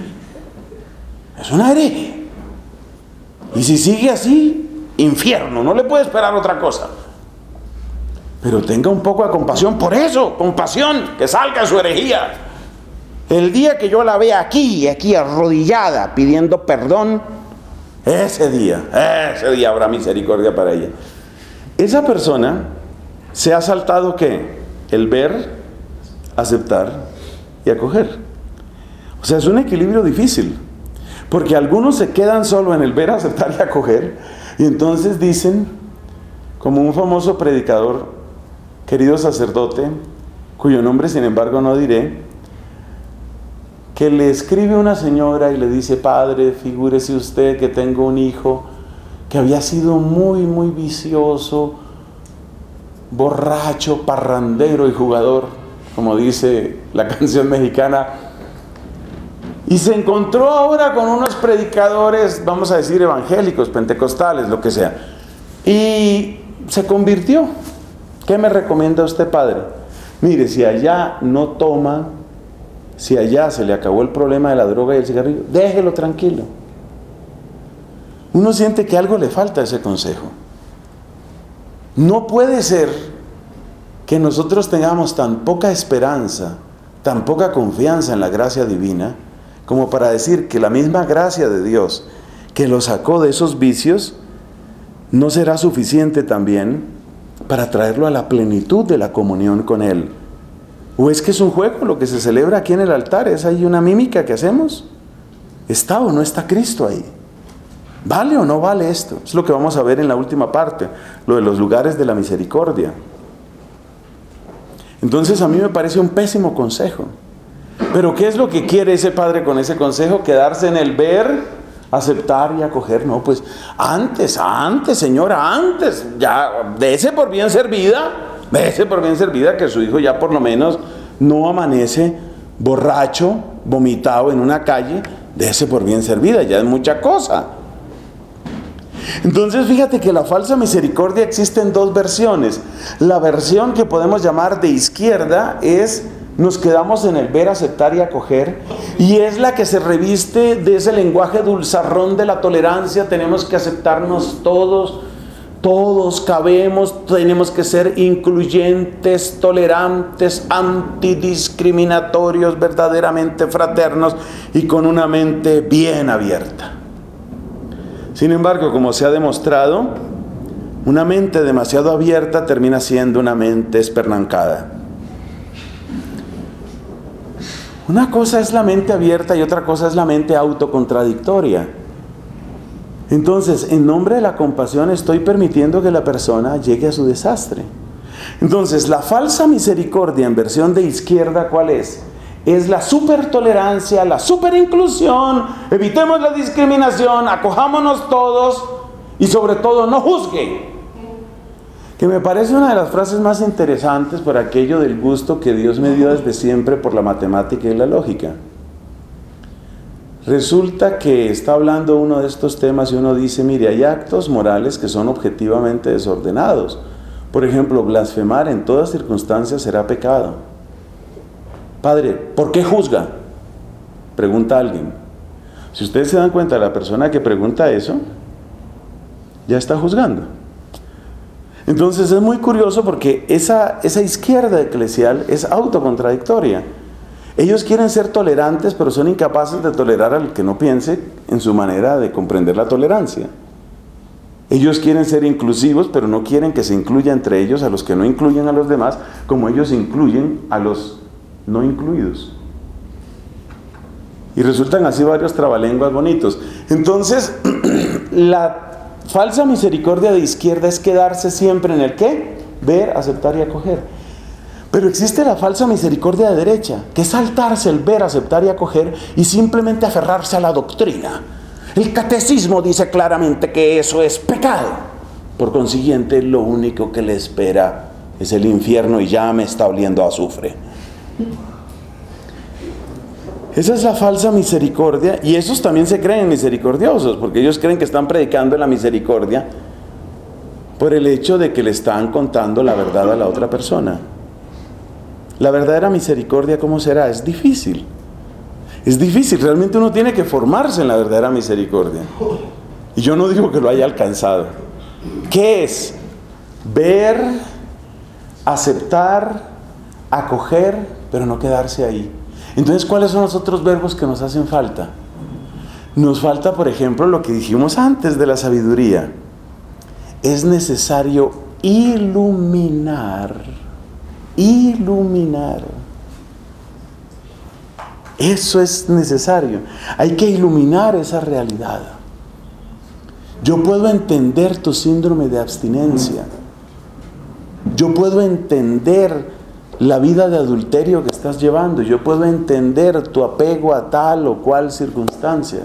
Es una hereje. Y si sigue así, infierno, no le puede esperar otra cosa. Pero tenga un poco de compasión por eso, compasión, que salga su herejía. El día que yo la vea aquí arrodillada, pidiendo perdón, ese día habrá misericordia para ella. Esa persona se ha saltado ¿qué? El ver, aceptar y acoger. O sea, es un equilibrio difícil, porque algunos se quedan solo en el ver, aceptar y acoger, y entonces dicen, como un famoso predicador, querido sacerdote, cuyo nombre sin embargo no diré, que le escribe una señora y le dice: padre, figúrese usted que tengo un hijo que había sido muy vicioso, borracho, parrandero y jugador, como dice la canción mexicana, y se encontró ahora con unos predicadores, vamos a decir evangélicos, pentecostales, lo que sea, y se convirtió. ¿Qué me recomienda usted, padre? Mire, si allá no toma, si allá se le acabó el problema de la droga y el cigarrillo, déjelo tranquilo. Uno siente que algo le falta a ese consejo. No puede ser que nosotros tengamos tan poca esperanza, tan poca confianza en la gracia divina, como para decir que la misma gracia de Dios que lo sacó de esos vicios no será suficiente también para traerlo a la plenitud de la comunión con Él. ¿O es que es un juego lo que se celebra aquí en el altar? ¿Es ahí una mímica que hacemos? ¿Está o no está Cristo ahí? ¿Vale o no vale esto? Es lo que vamos a ver en la última parte, lo de los lugares de la misericordia. Entonces a mí me parece un pésimo consejo. Pero ¿qué es lo que quiere ese padre con ese consejo? Quedarse en el ver, aceptar y acoger. No, pues antes, señora, antes, ya, dése por bien servida, que su hijo ya por lo menos no amanece borracho, vomitado en una calle, dése por bien servida, ya es mucha cosa. Entonces fíjate que la falsa misericordia existe en dos versiones. La versión que podemos llamar de izquierda es: nos quedamos en el ver, aceptar y acoger, y es la que se reviste de ese lenguaje dulzarrón de la tolerancia. Tenemos que aceptarnos todos, todos cabemos, tenemos que ser incluyentes, tolerantes, antidiscriminatorios, verdaderamente fraternos y con una mente bien abierta. Sin embargo, como se ha demostrado, una mente demasiado abierta termina siendo una mente espernancada. Una cosa es la mente abierta y otra cosa es la mente autocontradictoria. Entonces, en nombre de la compasión estoy permitiendo que la persona llegue a su desastre. Entonces, la falsa misericordia en versión de izquierda, ¿cuál es? Es la supertolerancia, la superinclusión. Evitemos la discriminación, acojámonos todos y sobre todo no juzguen. Que me parece una de las frases más interesantes por aquello del gusto que Dios me dio desde siempre por la matemática y la lógica. Resulta que está hablando uno de estos temas y uno dice: mire, hay actos morales que son objetivamente desordenados. Por ejemplo, blasfemar en todas circunstancias será pecado. Padre, ¿por qué juzga?, pregunta alguien. Si ustedes se dan cuenta, la persona que pregunta eso ya está juzgando. Entonces es muy curioso porque esa izquierda eclesial es autocontradictoria. Ellos quieren ser tolerantes, pero son incapaces de tolerar al que no piense en su manera de comprender la tolerancia. Ellos quieren ser inclusivos, pero no quieren que se incluya entre ellos a los que no incluyen a los demás, como ellos incluyen a los no incluidos. Y resultan así varios trabalenguas bonitos. Entonces, la falsa misericordia de izquierda es quedarse siempre en el ¿qué? Ver, aceptar y acoger. Pero existe la falsa misericordia de derecha, que es saltarse el ver, aceptar y acoger y simplemente aferrarse a la doctrina. El catecismo dice claramente que eso es pecado. Por consiguiente, lo único que le espera es el infierno y ya me está oliendo a azufre. Esa es la falsa misericordia, y esos también se creen misericordiosos, porque ellos creen que están predicando la misericordia por el hecho de que le están contando la verdad a la otra persona. La verdadera misericordia, ¿cómo será? Es difícil. Es difícil, realmente uno tiene que formarse en la verdadera misericordia. Y yo no digo que lo haya alcanzado. ¿Qué es? Ver, aceptar, acoger, pero no quedarse ahí. Entonces, ¿cuáles son los otros verbos que nos hacen falta? Nos falta, por ejemplo, lo que dijimos antes de la sabiduría. Es necesario iluminar. Iluminar. Eso es necesario. Hay que iluminar esa realidad. Yo puedo entender tu síndrome de abstinencia. Yo puedo entender la vida de adulterio que estás llevando. Yo puedo entender tu apego a tal o cual circunstancia.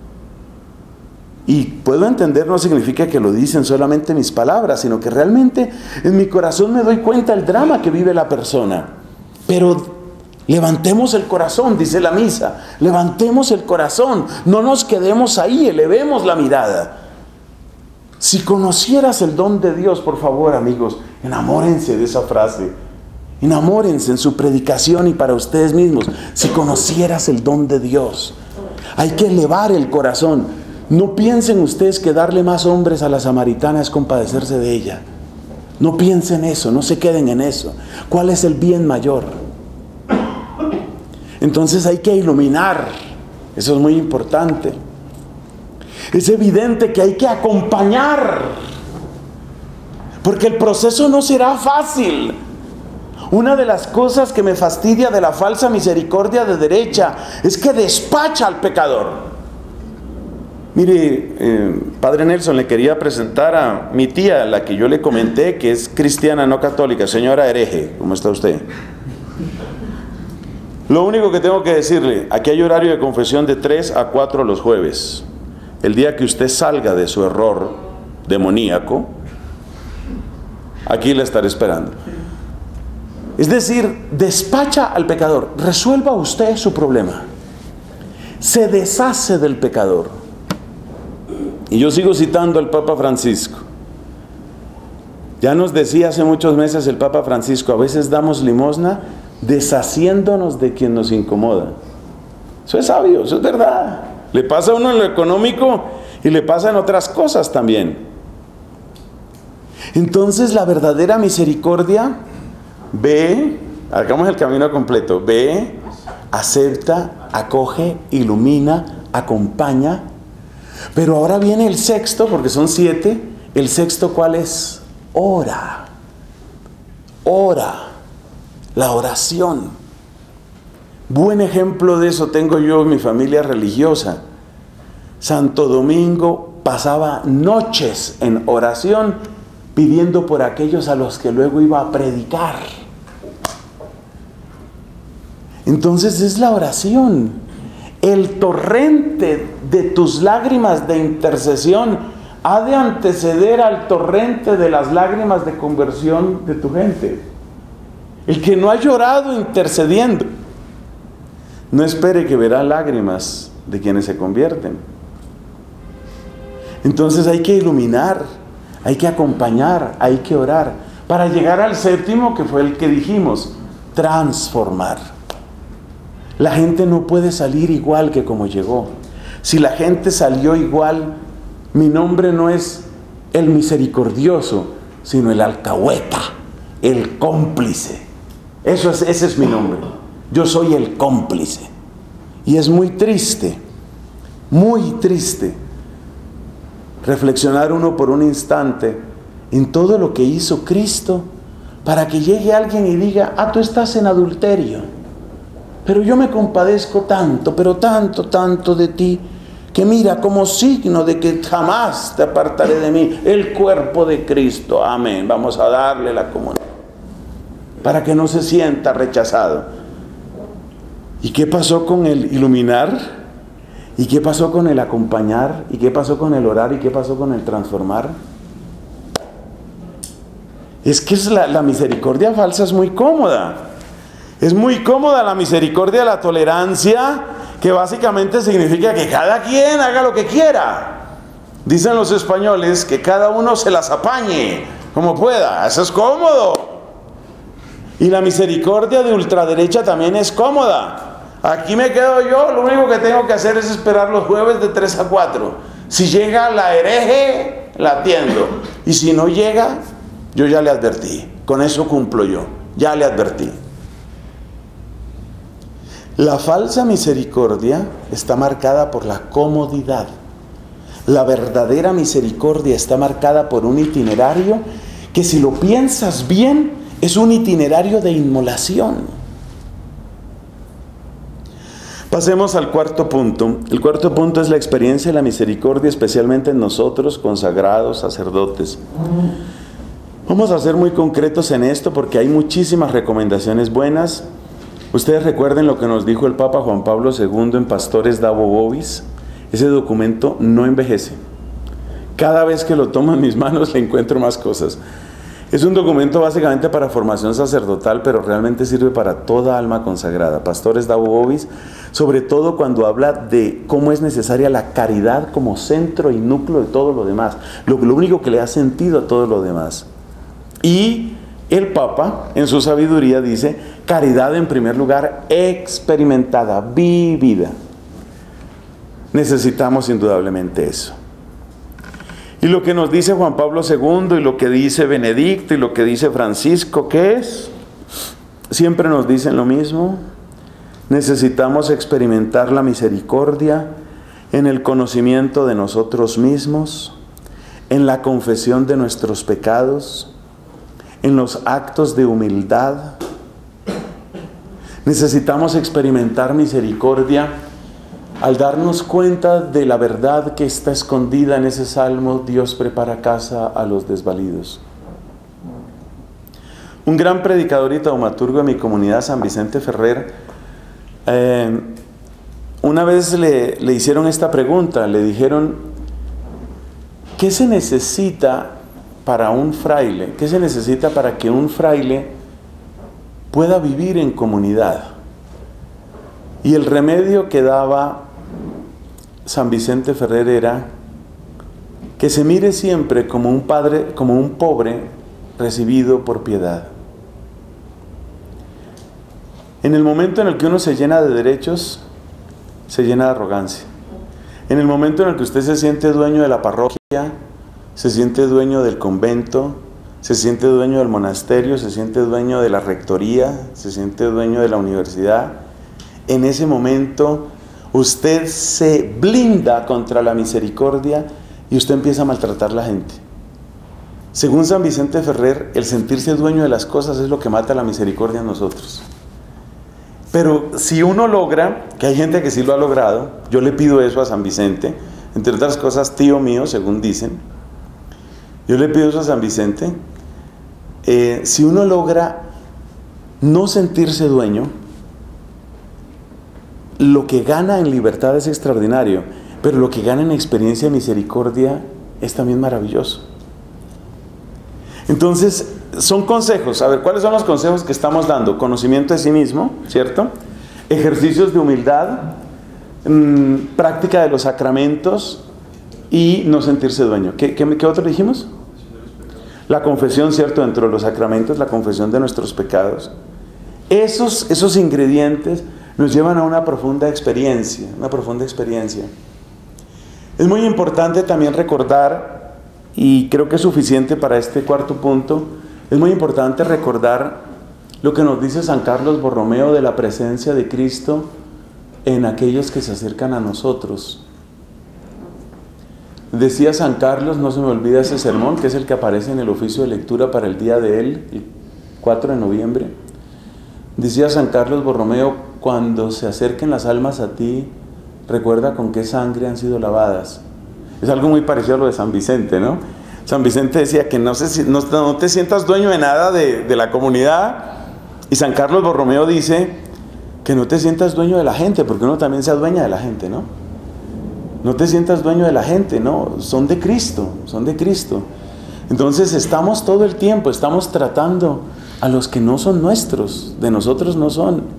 Y puedo entender no significa que lo dicen solamente mis palabras, sino que realmente en mi corazón me doy cuenta del drama que vive la persona. Pero levantemos el corazón, dice la misa. Levantemos el corazón. No nos quedemos ahí, elevemos la mirada. Si conocieras el don de Dios, por favor, amigos, enamórense de esa frase. Enamórense en su predicación y para ustedes mismos. Si conocieras el don de Dios. Hay que elevar el corazón. No piensen ustedes que darle más hombres a la samaritana es compadecerse de ella. No piensen eso, no se queden en eso. ¿Cuál es el bien mayor? Entonces hay que iluminar. Eso es muy importante. Es evidente que hay que acompañar. Porque el proceso no será fácil. Una de las cosas que me fastidia de la falsa misericordia de derecha es que despacha al pecador. Mire, Padre Nelson, le quería presentar a mi tía, la que yo le comenté, que es cristiana no católica, señora hereje. ¿Cómo está usted? Lo único que tengo que decirle, aquí hay horario de confesión de 3 a 4 los jueves. El día que usted salga de su error demoníaco, aquí la estaré esperando. Es decir, despacha al pecador. Resuelva usted su problema. Se deshace del pecador. Y yo sigo citando al Papa Francisco. Ya nos decía hace muchos meses el Papa Francisco, a veces damos limosna deshaciéndonos de quien nos incomoda. Eso es sabio, eso es verdad. Le pasa a uno en lo económico y le pasa en otras cosas también. Entonces la verdadera misericordia ve, hagamos el camino completo, ve, acepta, acoge, ilumina, acompaña. Pero ahora viene el sexto, porque son 7. El sexto, ¿cuál es? Ora. Ora. La oración. Buen ejemplo de eso tengo yo en mi familia religiosa. Santo Domingo pasaba noches en oración pidiendo por aquellos a los que luego iba a predicar. Entonces es la oración, el torrente de tus lágrimas de intercesión ha de anteceder al torrente de las lágrimas de conversión de tu gente. El que no ha llorado intercediendo, no espere que verá lágrimas de quienes se convierten. Entonces hay que iluminar, hay que acompañar, hay que orar, para llegar al séptimo, que fue el que dijimos, transformar. La gente no puede salir igual que como llegó. Si la gente salió igual, mi nombre no es el misericordioso, sino el alcahueta, el cómplice. Ese es mi nombre. Yo soy el cómplice. Y es muy triste reflexionar uno por un instante en todo lo que hizo Cristo para que llegue alguien y diga, tú estás en adulterio, pero yo me compadezco tanto, pero tanto de ti, que mira, como signo de que jamás te apartaré de mí, el cuerpo de Cristo, amén, vamos a darle la comunión, para que no se sienta rechazado. ¿Y qué pasó con el iluminar? ¿Y qué pasó con el acompañar? ¿Y qué pasó con el orar? ¿Y qué pasó con el transformar? Es que la misericordia falsa es muy cómoda. Es muy cómoda la misericordia, la tolerancia, que básicamente significa que cada quien haga lo que quiera. Dicen los españoles que cada uno se las apañe como pueda. Eso es cómodo. Y la misericordia de ultraderecha también es cómoda. Aquí me quedo yo, lo único que tengo que hacer es esperar los jueves de 3 a 4. Si llega la hereje, la atiendo. Y si no llega, yo ya le advertí. Con eso cumplo yo. Ya le advertí. La falsa misericordia está marcada por la comodidad. La verdadera misericordia está marcada por un itinerario que, si lo piensas bien, es un itinerario de inmolación. Pasemos al cuarto punto. El cuarto punto es la experiencia de la misericordia, especialmente en nosotros, consagrados, sacerdotes. Vamos a ser muy concretos en esto porque hay muchísimas recomendaciones buenas. Ustedes recuerden lo que nos dijo el Papa Juan Pablo II en Pastores Dabo Vobis. Ese documento no envejece. Cada vez que lo tomo en mis manos le encuentro más cosas. Es un documento básicamente para formación sacerdotal, pero realmente sirve para toda alma consagrada. Pastores Dabo Vobis, sobre todo cuando habla de cómo es necesaria la caridad como centro y núcleo de todo lo demás. Lo único que le da sentido a todo lo demás. Y el Papa, en su sabiduría, dice, caridad en primer lugar, experimentada, vivida. Necesitamos indudablemente eso. Y lo que nos dice Juan Pablo II, y lo que dice Benedicto, y lo que dice Francisco, ¿qué es? Siempre nos dicen lo mismo. Necesitamos experimentar la misericordia en el conocimiento de nosotros mismos, en la confesión de nuestros pecados, en los actos de humildad. Necesitamos experimentar misericordia al darnos cuenta de la verdad que está escondida en ese salmo, Dios prepara casa a los desvalidos. Un gran predicador y taumaturgo de mi comunidad, San Vicente Ferrer, una vez le hicieron esta pregunta, le dijeron, ¿qué se necesita para un fraile? ¿Qué se necesita para que un fraile pueda vivir en comunidad? Y el remedio que daba San Vicente Ferrer era que se mire siempre como un padre, como un pobre recibido por piedad. En el momento en el que uno se llena de derechos, se llena de arrogancia. En el momento en el que usted se siente dueño de la parroquia, se siente dueño del convento, se siente dueño del monasterio, se siente dueño de la rectoría, se siente dueño de la universidad, en ese momento usted se blinda contra la misericordia y usted empieza a maltratar a la gente. Según San Vicente Ferrer, el sentirse dueño de las cosas es lo que mata la misericordia en nosotros. Pero si uno logra, que hay gente que sí lo ha logrado, yo le pido eso a San Vicente, entre otras cosas tío mío, según dicen, yo le pido eso a San Vicente, si uno logra no sentirse dueño, lo que gana en libertad es extraordinario, pero lo que gana en experiencia de misericordia es también maravilloso. Entonces, son consejos. A ver, ¿cuáles son los consejos que estamos dando? Conocimiento de sí mismo, ¿cierto? Ejercicios de humildad, práctica de los sacramentos y no sentirse dueño. ¿Qué otro dijimos? La confesión, ¿cierto? Dentro de los sacramentos, la confesión de nuestros pecados. Esos ingredientes nos llevan a una profunda experiencia, Es muy importante también recordar, y creo que es suficiente para este cuarto punto, es muy importante recordar lo que nos dice San Carlos Borromeo de la presencia de Cristo en aquellos que se acercan a nosotros. Decía San Carlos, no se me olvida ese sermón, que es el que aparece en el oficio de lectura para el día de él, el 4 de noviembre. Decía San Carlos Borromeo, cuando se acerquen las almas a ti, recuerda con qué sangre han sido lavadas. Es algo muy parecido a lo de San Vicente, ¿no? San Vicente decía que no te sientas dueño de nada de la comunidad, y San Carlos Borromeo dice que no te sientas dueño de la gente, porque uno también sea dueña de la gente, ¿no? No te sientas dueño de la gente, no, son de Cristo. Entonces estamos todo el tiempo, estamos tratando a los que no son nuestros, de nosotros no son.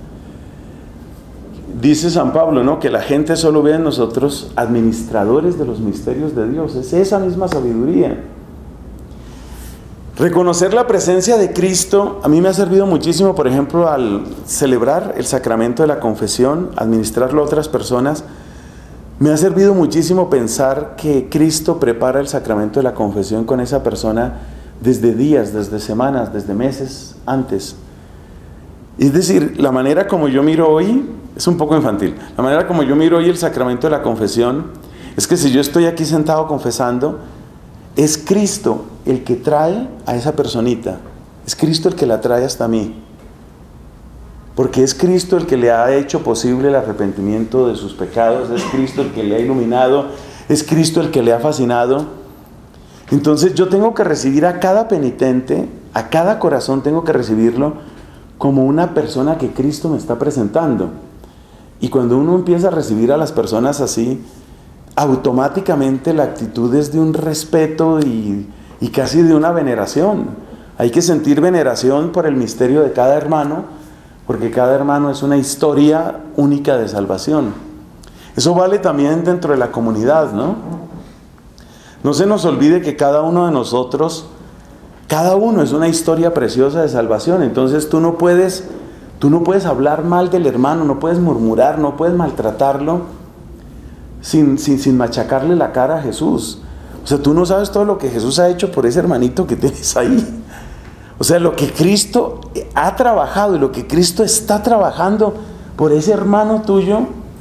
Dice San Pablo, ¿no?, que la gente solo ve en nosotros administradores de los misterios de Dios. Es esa misma sabiduría. Reconocer la presencia de Cristo a mí me ha servido muchísimo, por ejemplo, al celebrar el sacramento de la confesión, administrarlo a otras personas. Me ha servido muchísimo pensar que Cristo prepara el sacramento de la confesión con esa persona desde días, desde semanas, desde meses antes. Es decir, la manera como yo miro hoy, es un poco infantil, la manera como yo miro hoy el sacramento de la confesión, es que si yo estoy aquí sentado confesando, es Cristo el que trae a esa personita, es Cristo el que la trae hasta mí, porque es Cristo el que le ha hecho posible el arrepentimiento de sus pecados, es Cristo el que le ha iluminado, es Cristo el que le ha fascinado. Entonces yo tengo que recibir a cada penitente, a cada corazón tengo que recibirlo como una persona que Cristo me está presentando. Y cuando uno empieza a recibir a las personas así, automáticamente la actitud es de un respeto y casi de una veneración. Hay que sentir veneración por el misterio de cada hermano, porque cada hermano es una historia única de salvación. Eso vale también dentro de la comunidad, ¿no? No se nos olvide que cada uno de nosotros, cada uno es una historia preciosa de salvación. Entonces tú no puedes hablar mal del hermano, no puedes murmurar, no puedes maltratarlo sin machacarle la cara a Jesús. O sea, tú no sabes todo lo que Jesús ha hecho por ese hermanito que tienes ahí. O sea, lo que Cristo ha trabajado y lo que Cristo está trabajando por ese hermano tuyo,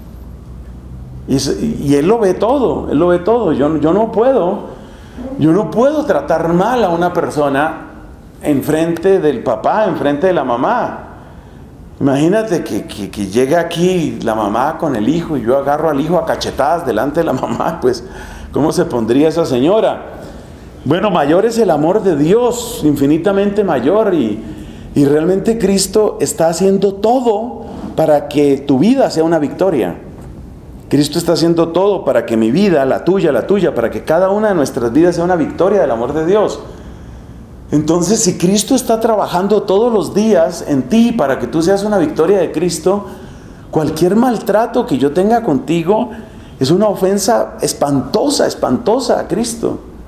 y Él lo ve todo, Yo no puedo tratar mal a una persona enfrente del papá, enfrente de la mamá. Imagínate que llega aquí la mamá con el hijo y yo agarro al hijo a cachetadas delante de la mamá, pues ¿cómo se pondría esa señora? Bueno, mayor es el amor de Dios, infinitamente mayor, y realmente Cristo está haciendo todo para que tu vida sea una victoria. Cristo está haciendo todo para que mi vida, la tuya, para que cada una de nuestras vidas sea una victoria del amor de Dios. Entonces, si Cristo está trabajando todos los días en ti para que tú seas una victoria de Cristo, cualquier maltrato que yo tenga contigo es una ofensa espantosa a Cristo.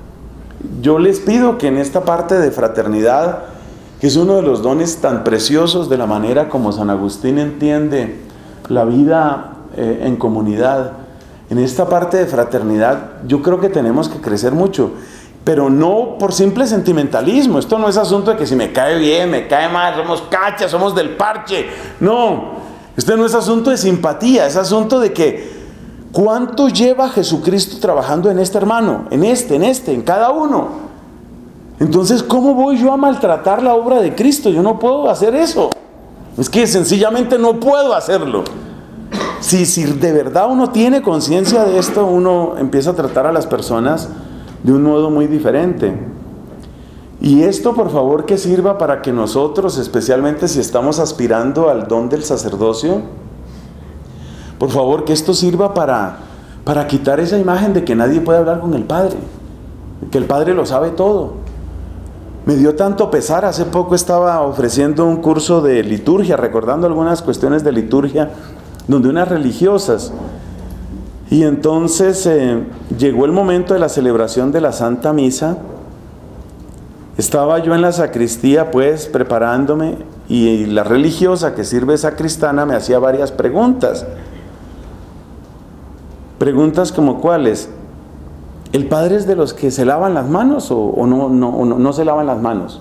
yo les pido que en esta parte de fraternidad, que es uno de los dones tan preciosos de la manera como San Agustín entiende la vida en comunidad, en esta parte de fraternidad, yo creo que tenemos que crecer mucho, pero no por simple sentimentalismo. Esto no es asunto de que si me cae bien, me cae mal, somos cachas, somos del parche. No, este no es asunto de simpatía, es asunto de que ¿cuánto lleva Jesucristo trabajando en este hermano? En cada uno. Entonces, ¿cómo voy yo a maltratar la obra de Cristo? Yo no puedo hacer eso. Es que sencillamente no puedo hacerlo. Si de verdad uno tiene conciencia de esto, uno empieza a tratar a las personas de un modo muy diferente. Y esto, por favor, que sirva para que nosotros, especialmente si estamos aspirando al don del sacerdocio, por favor, que esto sirva para quitar esa imagen de que nadie puede hablar con el Padre, que el Padre lo sabe todo. Me dio tanto pesar, hace poco estaba ofreciendo un curso de liturgia, recordando algunas cuestiones de liturgia, donde unas religiosas, y entonces llegó el momento de la celebración de la Santa Misa. Estaba yo en la sacristía pues preparándome, y la religiosa que sirve sacristana me hacía varias preguntas. Preguntas como ¿cuáles? ¿El Padre es de los que se lavan las manos o no se lavan las manos?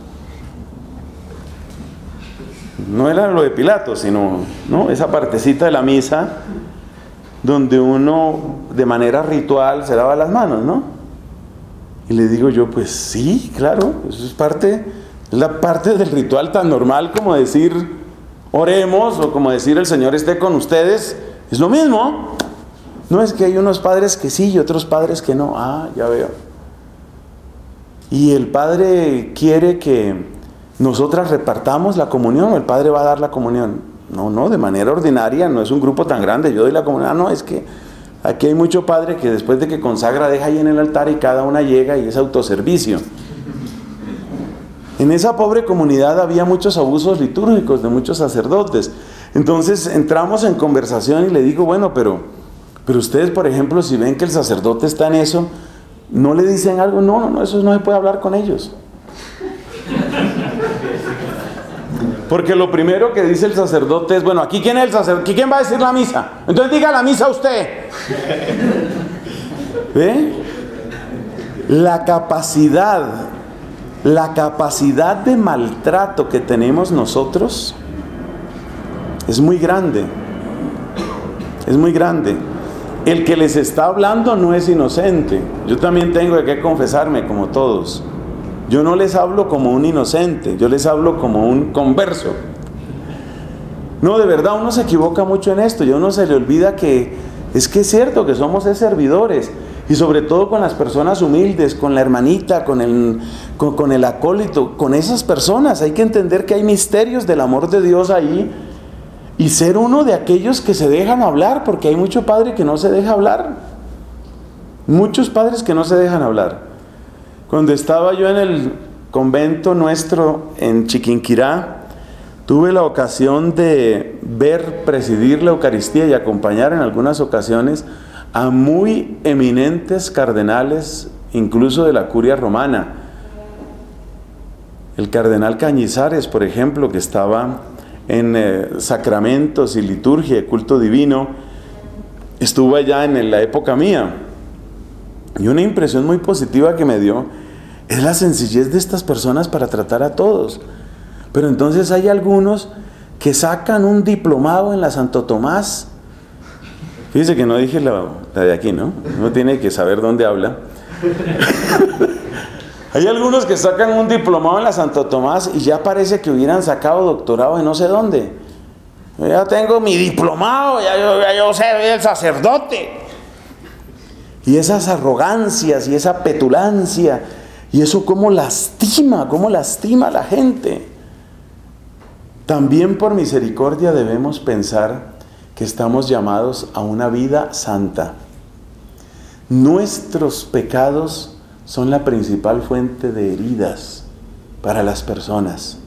No era lo de Pilato, sino, ¿no?, esa partecita de la misa donde uno de manera ritual se lava las manos, ¿no? Y le digo yo, pues sí, claro, eso es la parte del ritual tan normal como decir oremos o como decir el Señor esté con ustedes, es lo mismo. No es que hay unos padres que sí y otros padres que no. Ah, ya veo. Y el Padre quiere que nosotras repartamos la comunión, o el Padre va a dar la comunión. No, de manera ordinaria, no es un grupo tan grande, yo doy la comunión. Ah, no, es que aquí hay mucho padre que después de que consagra deja ahí en el altar y cada una llega y es autoservicio. En esa pobre comunidad había muchos abusos litúrgicos de muchos sacerdotes. Entonces entramos en conversación y le digo, bueno, pero ustedes, por ejemplo, si ven que el sacerdote está en eso, ¿no le dicen algo? No, eso no se puede hablar con ellos. Porque lo primero que dice el sacerdote es, bueno, aquí ¿quién es el sacerdote? ¿Quién va a decir la misa? Entonces diga la misa usted. ¿Ve? La capacidad de maltrato que tenemos nosotros es muy grande. Es muy grande. El que les está hablando no es inocente. Yo también tengo que confesarme como todos. Yo no les hablo como un inocente, yo les hablo como un converso. No, de verdad, uno se equivoca mucho en esto, y a uno se le olvida que es cierto que somos servidores, y sobre todo con las personas humildes, con la hermanita, con el acólito, con esas personas. Hay que entender que hay misterios del amor de Dios ahí, y ser uno de aquellos que se dejan hablar, porque hay mucho padre que no se deja hablar. Muchos padres que no se dejan hablar. Cuando estaba yo en el convento nuestro en Chiquinquirá, tuve la ocasión de presidir la Eucaristía y acompañar en algunas ocasiones a muy eminentes cardenales, incluso de la curia romana. El cardenal Cañizares, por ejemplo, que estaba en sacramentos y liturgia y culto divino, estuvo allá en la época mía. Y una impresión muy positiva que me dio es la sencillez de estas personas para tratar a todos. Pero entonces hay algunos que sacan un diplomado en la Santo Tomás. Fíjese que no dije la de aquí, ¿no? Uno tiene que saber dónde habla. Hay algunos que sacan un diplomado en la Santo Tomás y ya parece que hubieran sacado doctorado en no sé dónde. Yo ya tengo mi diplomado, ya yo soy el sacerdote. Y esas arrogancias y esa petulancia, y eso cómo lastima a la gente. También por misericordia debemos pensar que estamos llamados a una vida santa. Nuestros pecados son la principal fuente de heridas para las personas.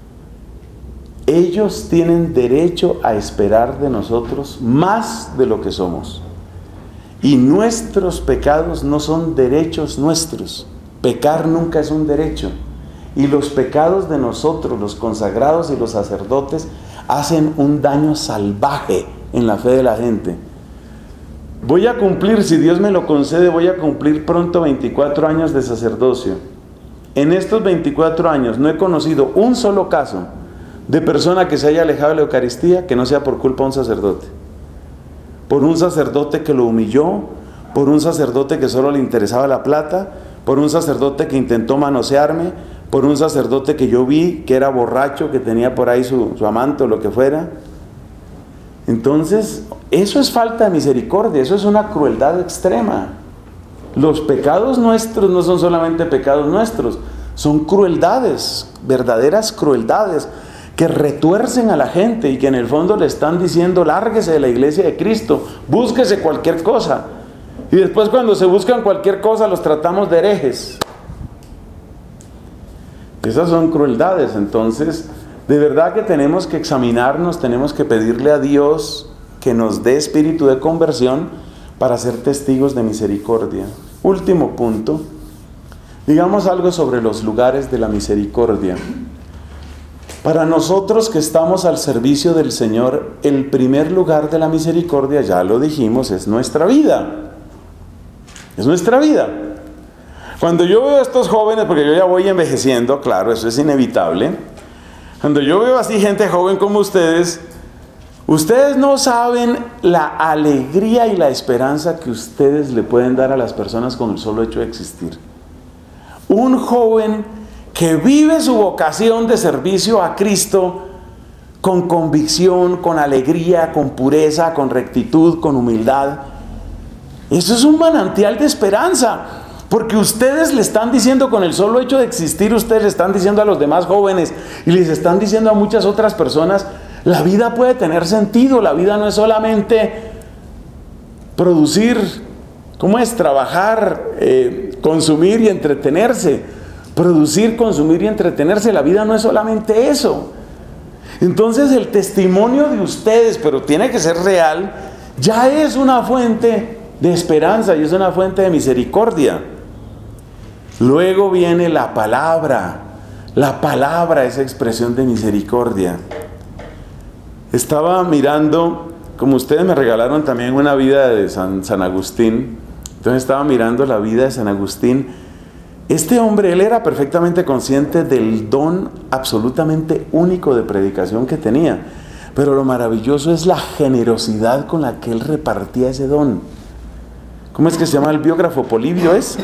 Ellos tienen derecho a esperar de nosotros más de lo que somos. Y nuestros pecados no son derechos nuestros, Pecar nunca es un derecho. Y los pecados de nosotros, los consagrados y los sacerdotes, hacen un daño salvaje en la fe de la gente. Voy a cumplir, si Dios me lo concede, voy a cumplir pronto 24 años de sacerdocio. En estos 24 años no he conocido un solo caso de persona que se haya alejado de la Eucaristía que no sea por culpa de un sacerdote. Por un sacerdote que lo humilló, por un sacerdote que solo le interesaba la plata, por un sacerdote que intentó manosearme, por un sacerdote que yo vi que era borracho, que tenía por ahí su amante o lo que fuera. Entonces, eso es falta de misericordia, eso es una crueldad extrema. Los pecados nuestros no son solamente pecados nuestros, son crueldades, verdaderas crueldades, que retuercen a la gente y que en el fondo le están diciendo: lárguese de la iglesia de Cristo, búsquese cualquier cosa. Y después, cuando se buscan cualquier cosa, los tratamos de herejes. Esas son crueldades. Entonces, de verdad que tenemos que examinarnos, tenemos que pedirle a Dios que nos dé espíritu de conversión para ser testigos de misericordia. Último punto, digamos algo sobre los lugares de la misericordia. Para nosotros que estamos al servicio del Señor, el primer lugar de la misericordia, ya lo dijimos, es nuestra vida. Es nuestra vida. Cuando yo veo a estos jóvenes, porque yo ya voy envejeciendo, claro, eso es inevitable. Cuando yo veo así gente joven como ustedes, ustedes no saben la alegría y la esperanza que ustedes le pueden dar a las personas con el solo hecho de existir. Un joven que vive su vocación de servicio a Cristo con convicción, con alegría, con pureza, con rectitud, con humildad. Eso es un manantial de esperanza, porque ustedes le están diciendo, con el solo hecho de existir, ustedes le están diciendo a los demás jóvenes y les están diciendo a muchas otras personas: la vida puede tener sentido, la vida no es solamente producir, ¿cómo es? Trabajar, consumir y entretenerse. Producir, consumir y entretenerse, la vida no es solamente eso. Entonces el testimonio de ustedes, pero tiene que ser real, ya es una fuente de esperanza y es una fuente de misericordia. Luego viene la palabra. La palabra es expresión de misericordia. Estaba mirando, como ustedes me regalaron también una vida de San Agustín, entonces estaba mirando la vida de San Agustín. Este hombre, él era perfectamente consciente del don absolutamente único de predicación que tenía, pero lo maravilloso es la generosidad con la que él repartía ese don. ¿Cómo es que se llama el biógrafo? ¿Polibio es?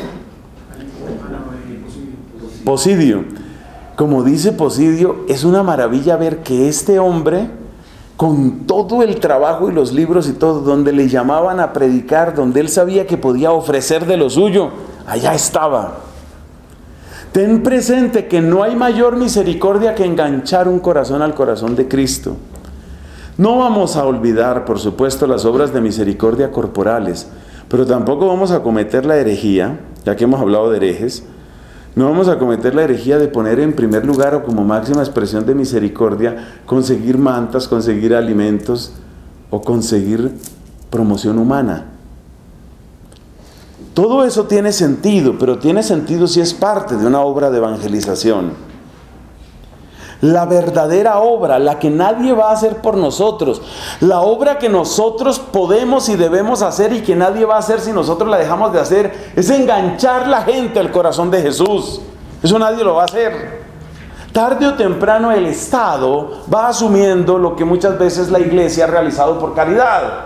Posidio. Como dice Posidio, es una maravilla ver que este hombre, con todo el trabajo y los libros y todo, donde le llamaban a predicar, donde él sabía que podía ofrecer de lo suyo, allá estaba. Ten presente que no hay mayor misericordia que enganchar un corazón al corazón de Cristo. No vamos a olvidar, por supuesto, las obras de misericordia corporales, pero tampoco vamos a cometer la herejía, ya que hemos hablado de herejes, no vamos a cometer la herejía de poner en primer lugar o como máxima expresión de misericordia conseguir mantas, conseguir alimentos o conseguir promoción humana. Todo eso tiene sentido, pero tiene sentido si es parte de una obra de evangelización. La verdadera obra, la que nadie va a hacer por nosotros, la obra que nosotros podemos y debemos hacer y que nadie va a hacer si nosotros la dejamos de hacer, es enganchar la gente al corazón de Jesús. Eso nadie lo va a hacer. Tarde o temprano el Estado va asumiendo lo que muchas veces la Iglesia ha realizado por caridad.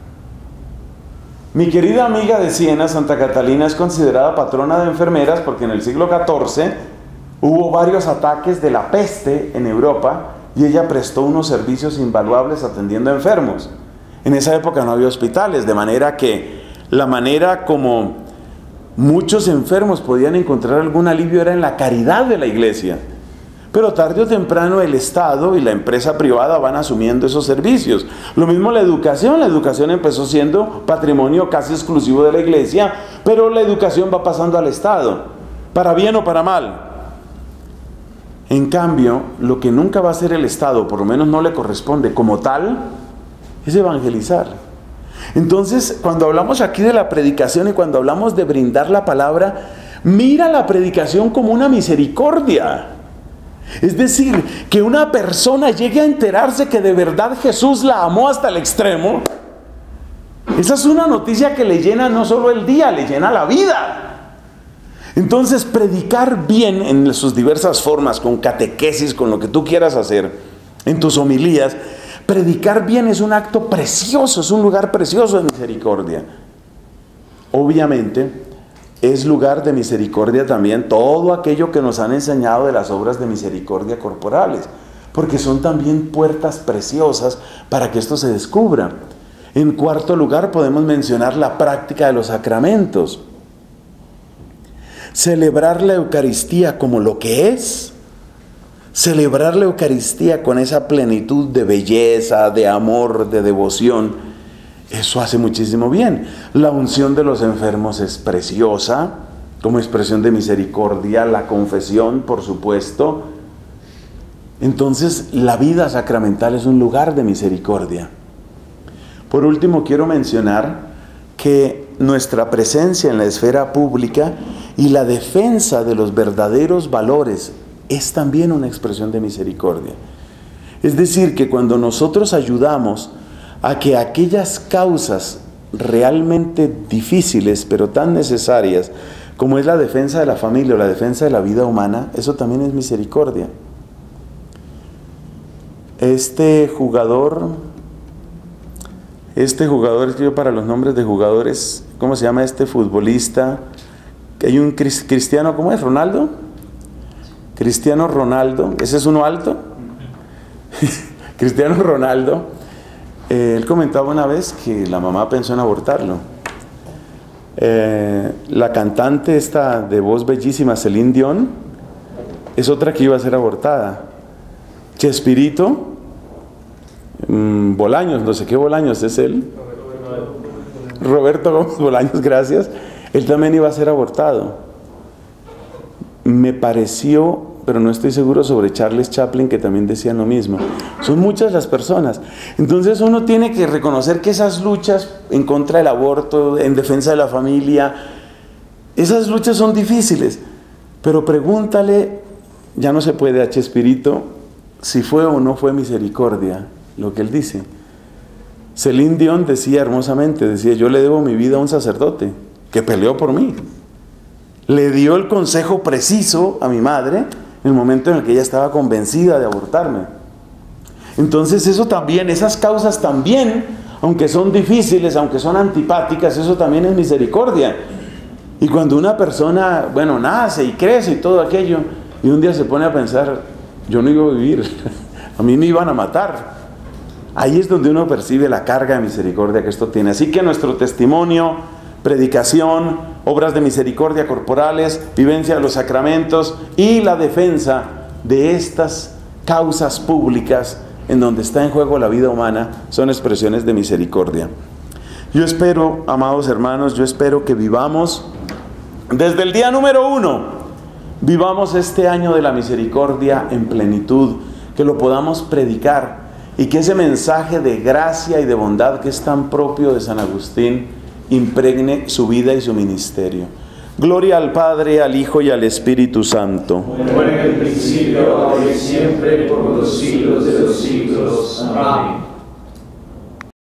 Mi querida amiga de Siena, Santa Catalina, es considerada patrona de enfermeras porque en el siglo XIV hubo varios ataques de la peste en Europa y ella prestó unos servicios invaluables atendiendo a enfermos. En esa época no había hospitales, de manera que la manera como muchos enfermos podían encontrar algún alivio era en la caridad de la Iglesia. Pero tarde o temprano el Estado y la empresa privada van asumiendo esos servicios. Lo mismo la educación empezó siendo patrimonio casi exclusivo de la Iglesia, pero la educación va pasando al Estado, para bien o para mal. En cambio, lo que nunca va a hacer el Estado, por lo menos no le corresponde como tal, es evangelizar. Entonces, cuando hablamos aquí de la predicación y cuando hablamos de brindar la palabra, Mira la predicación como una misericordia. Es decir, que una persona llegue a enterarse que de verdad Jesús la amó hasta el extremo. Esa es una noticia que le llena no solo el día, le llena la vida. Entonces, predicar bien en sus diversas formas, con catequesis, con lo que tú quieras hacer, en tus homilías, predicar bien es un acto precioso, es un lugar precioso de misericordia. Obviamente, es lugar de misericordia también todo aquello que nos han enseñado de las obras de misericordia corporales, porque son también puertas preciosas para que esto se descubra. En cuarto lugar, podemos mencionar la práctica de los sacramentos. Celebrar la Eucaristía como lo que es. Celebrar la Eucaristía con esa plenitud de belleza, de amor, de devoción. Eso hace muchísimo bien. La unción de los enfermos es preciosa, como expresión de misericordia. La confesión, por supuesto. Entonces, la vida sacramental es un lugar de misericordia. Por último, quiero mencionar que nuestra presencia en la esfera pública y la defensa de los verdaderos valores es también una expresión de misericordia. Es decir, que cuando nosotros ayudamos a que aquellas causas realmente difíciles, pero tan necesarias, como es la defensa de la familia o la defensa de la vida humana, eso también es misericordia. Este jugador, escribo para los nombres de jugadores, ¿cómo se llama este futbolista? Hay un Cristiano, ¿cómo es? ¿Ronaldo? Cristiano Ronaldo, ¿ese es uno alto? Cristiano Ronaldo, él comentaba una vez que la mamá pensó en abortarlo. La cantante esta de voz bellísima, Celine Dion, es otra que iba a ser abortada. Chespirito, Bolaños, no sé qué Bolaños es él. Roberto Gómez Bolaños, gracias. Él también iba a ser abortado. Me pareció, pero no estoy seguro, sobre Charles Chaplin, que también decían lo mismo. Son muchas las personas. Entonces uno tiene que reconocer que esas luchas en contra del aborto, en defensa de la familia, esas luchas son difíciles. Pero pregúntale, ya no se puede, a Chespirito, si fue o no fue misericordia lo que él dice. Celine Dion decía hermosamente, decía: yo le debo mi vida a un sacerdote que peleó por mí. Le dio el consejo preciso a mi madre en el momento en el que ella estaba convencida de abortarme. Entonces eso también, esas causas también, aunque son difíciles, aunque son antipáticas, eso también es misericordia. Y cuando una persona, nace y crece y todo aquello, y un día se pone a pensar: yo no iba a vivir, a mí me iban a matar. Ahí es donde uno percibe la carga de misericordia que esto tiene. Así que nuestro testimonio, predicación, obras de misericordia corporales, vivencia de los sacramentos y la defensa de estas causas públicas en donde está en juego la vida humana son expresiones de misericordia. Yo espero, amados hermanos, yo espero que vivamos desde el día número 1, vivamos este año de la misericordia en plenitud, que lo podamos predicar y que ese mensaje de gracia y de bondad que es tan propio de San Agustín impregne su vida y su ministerio. Gloria al Padre, al Hijo y al Espíritu Santo. Como en el principio, ahora y siempre, por los siglos de los siglos. Amén.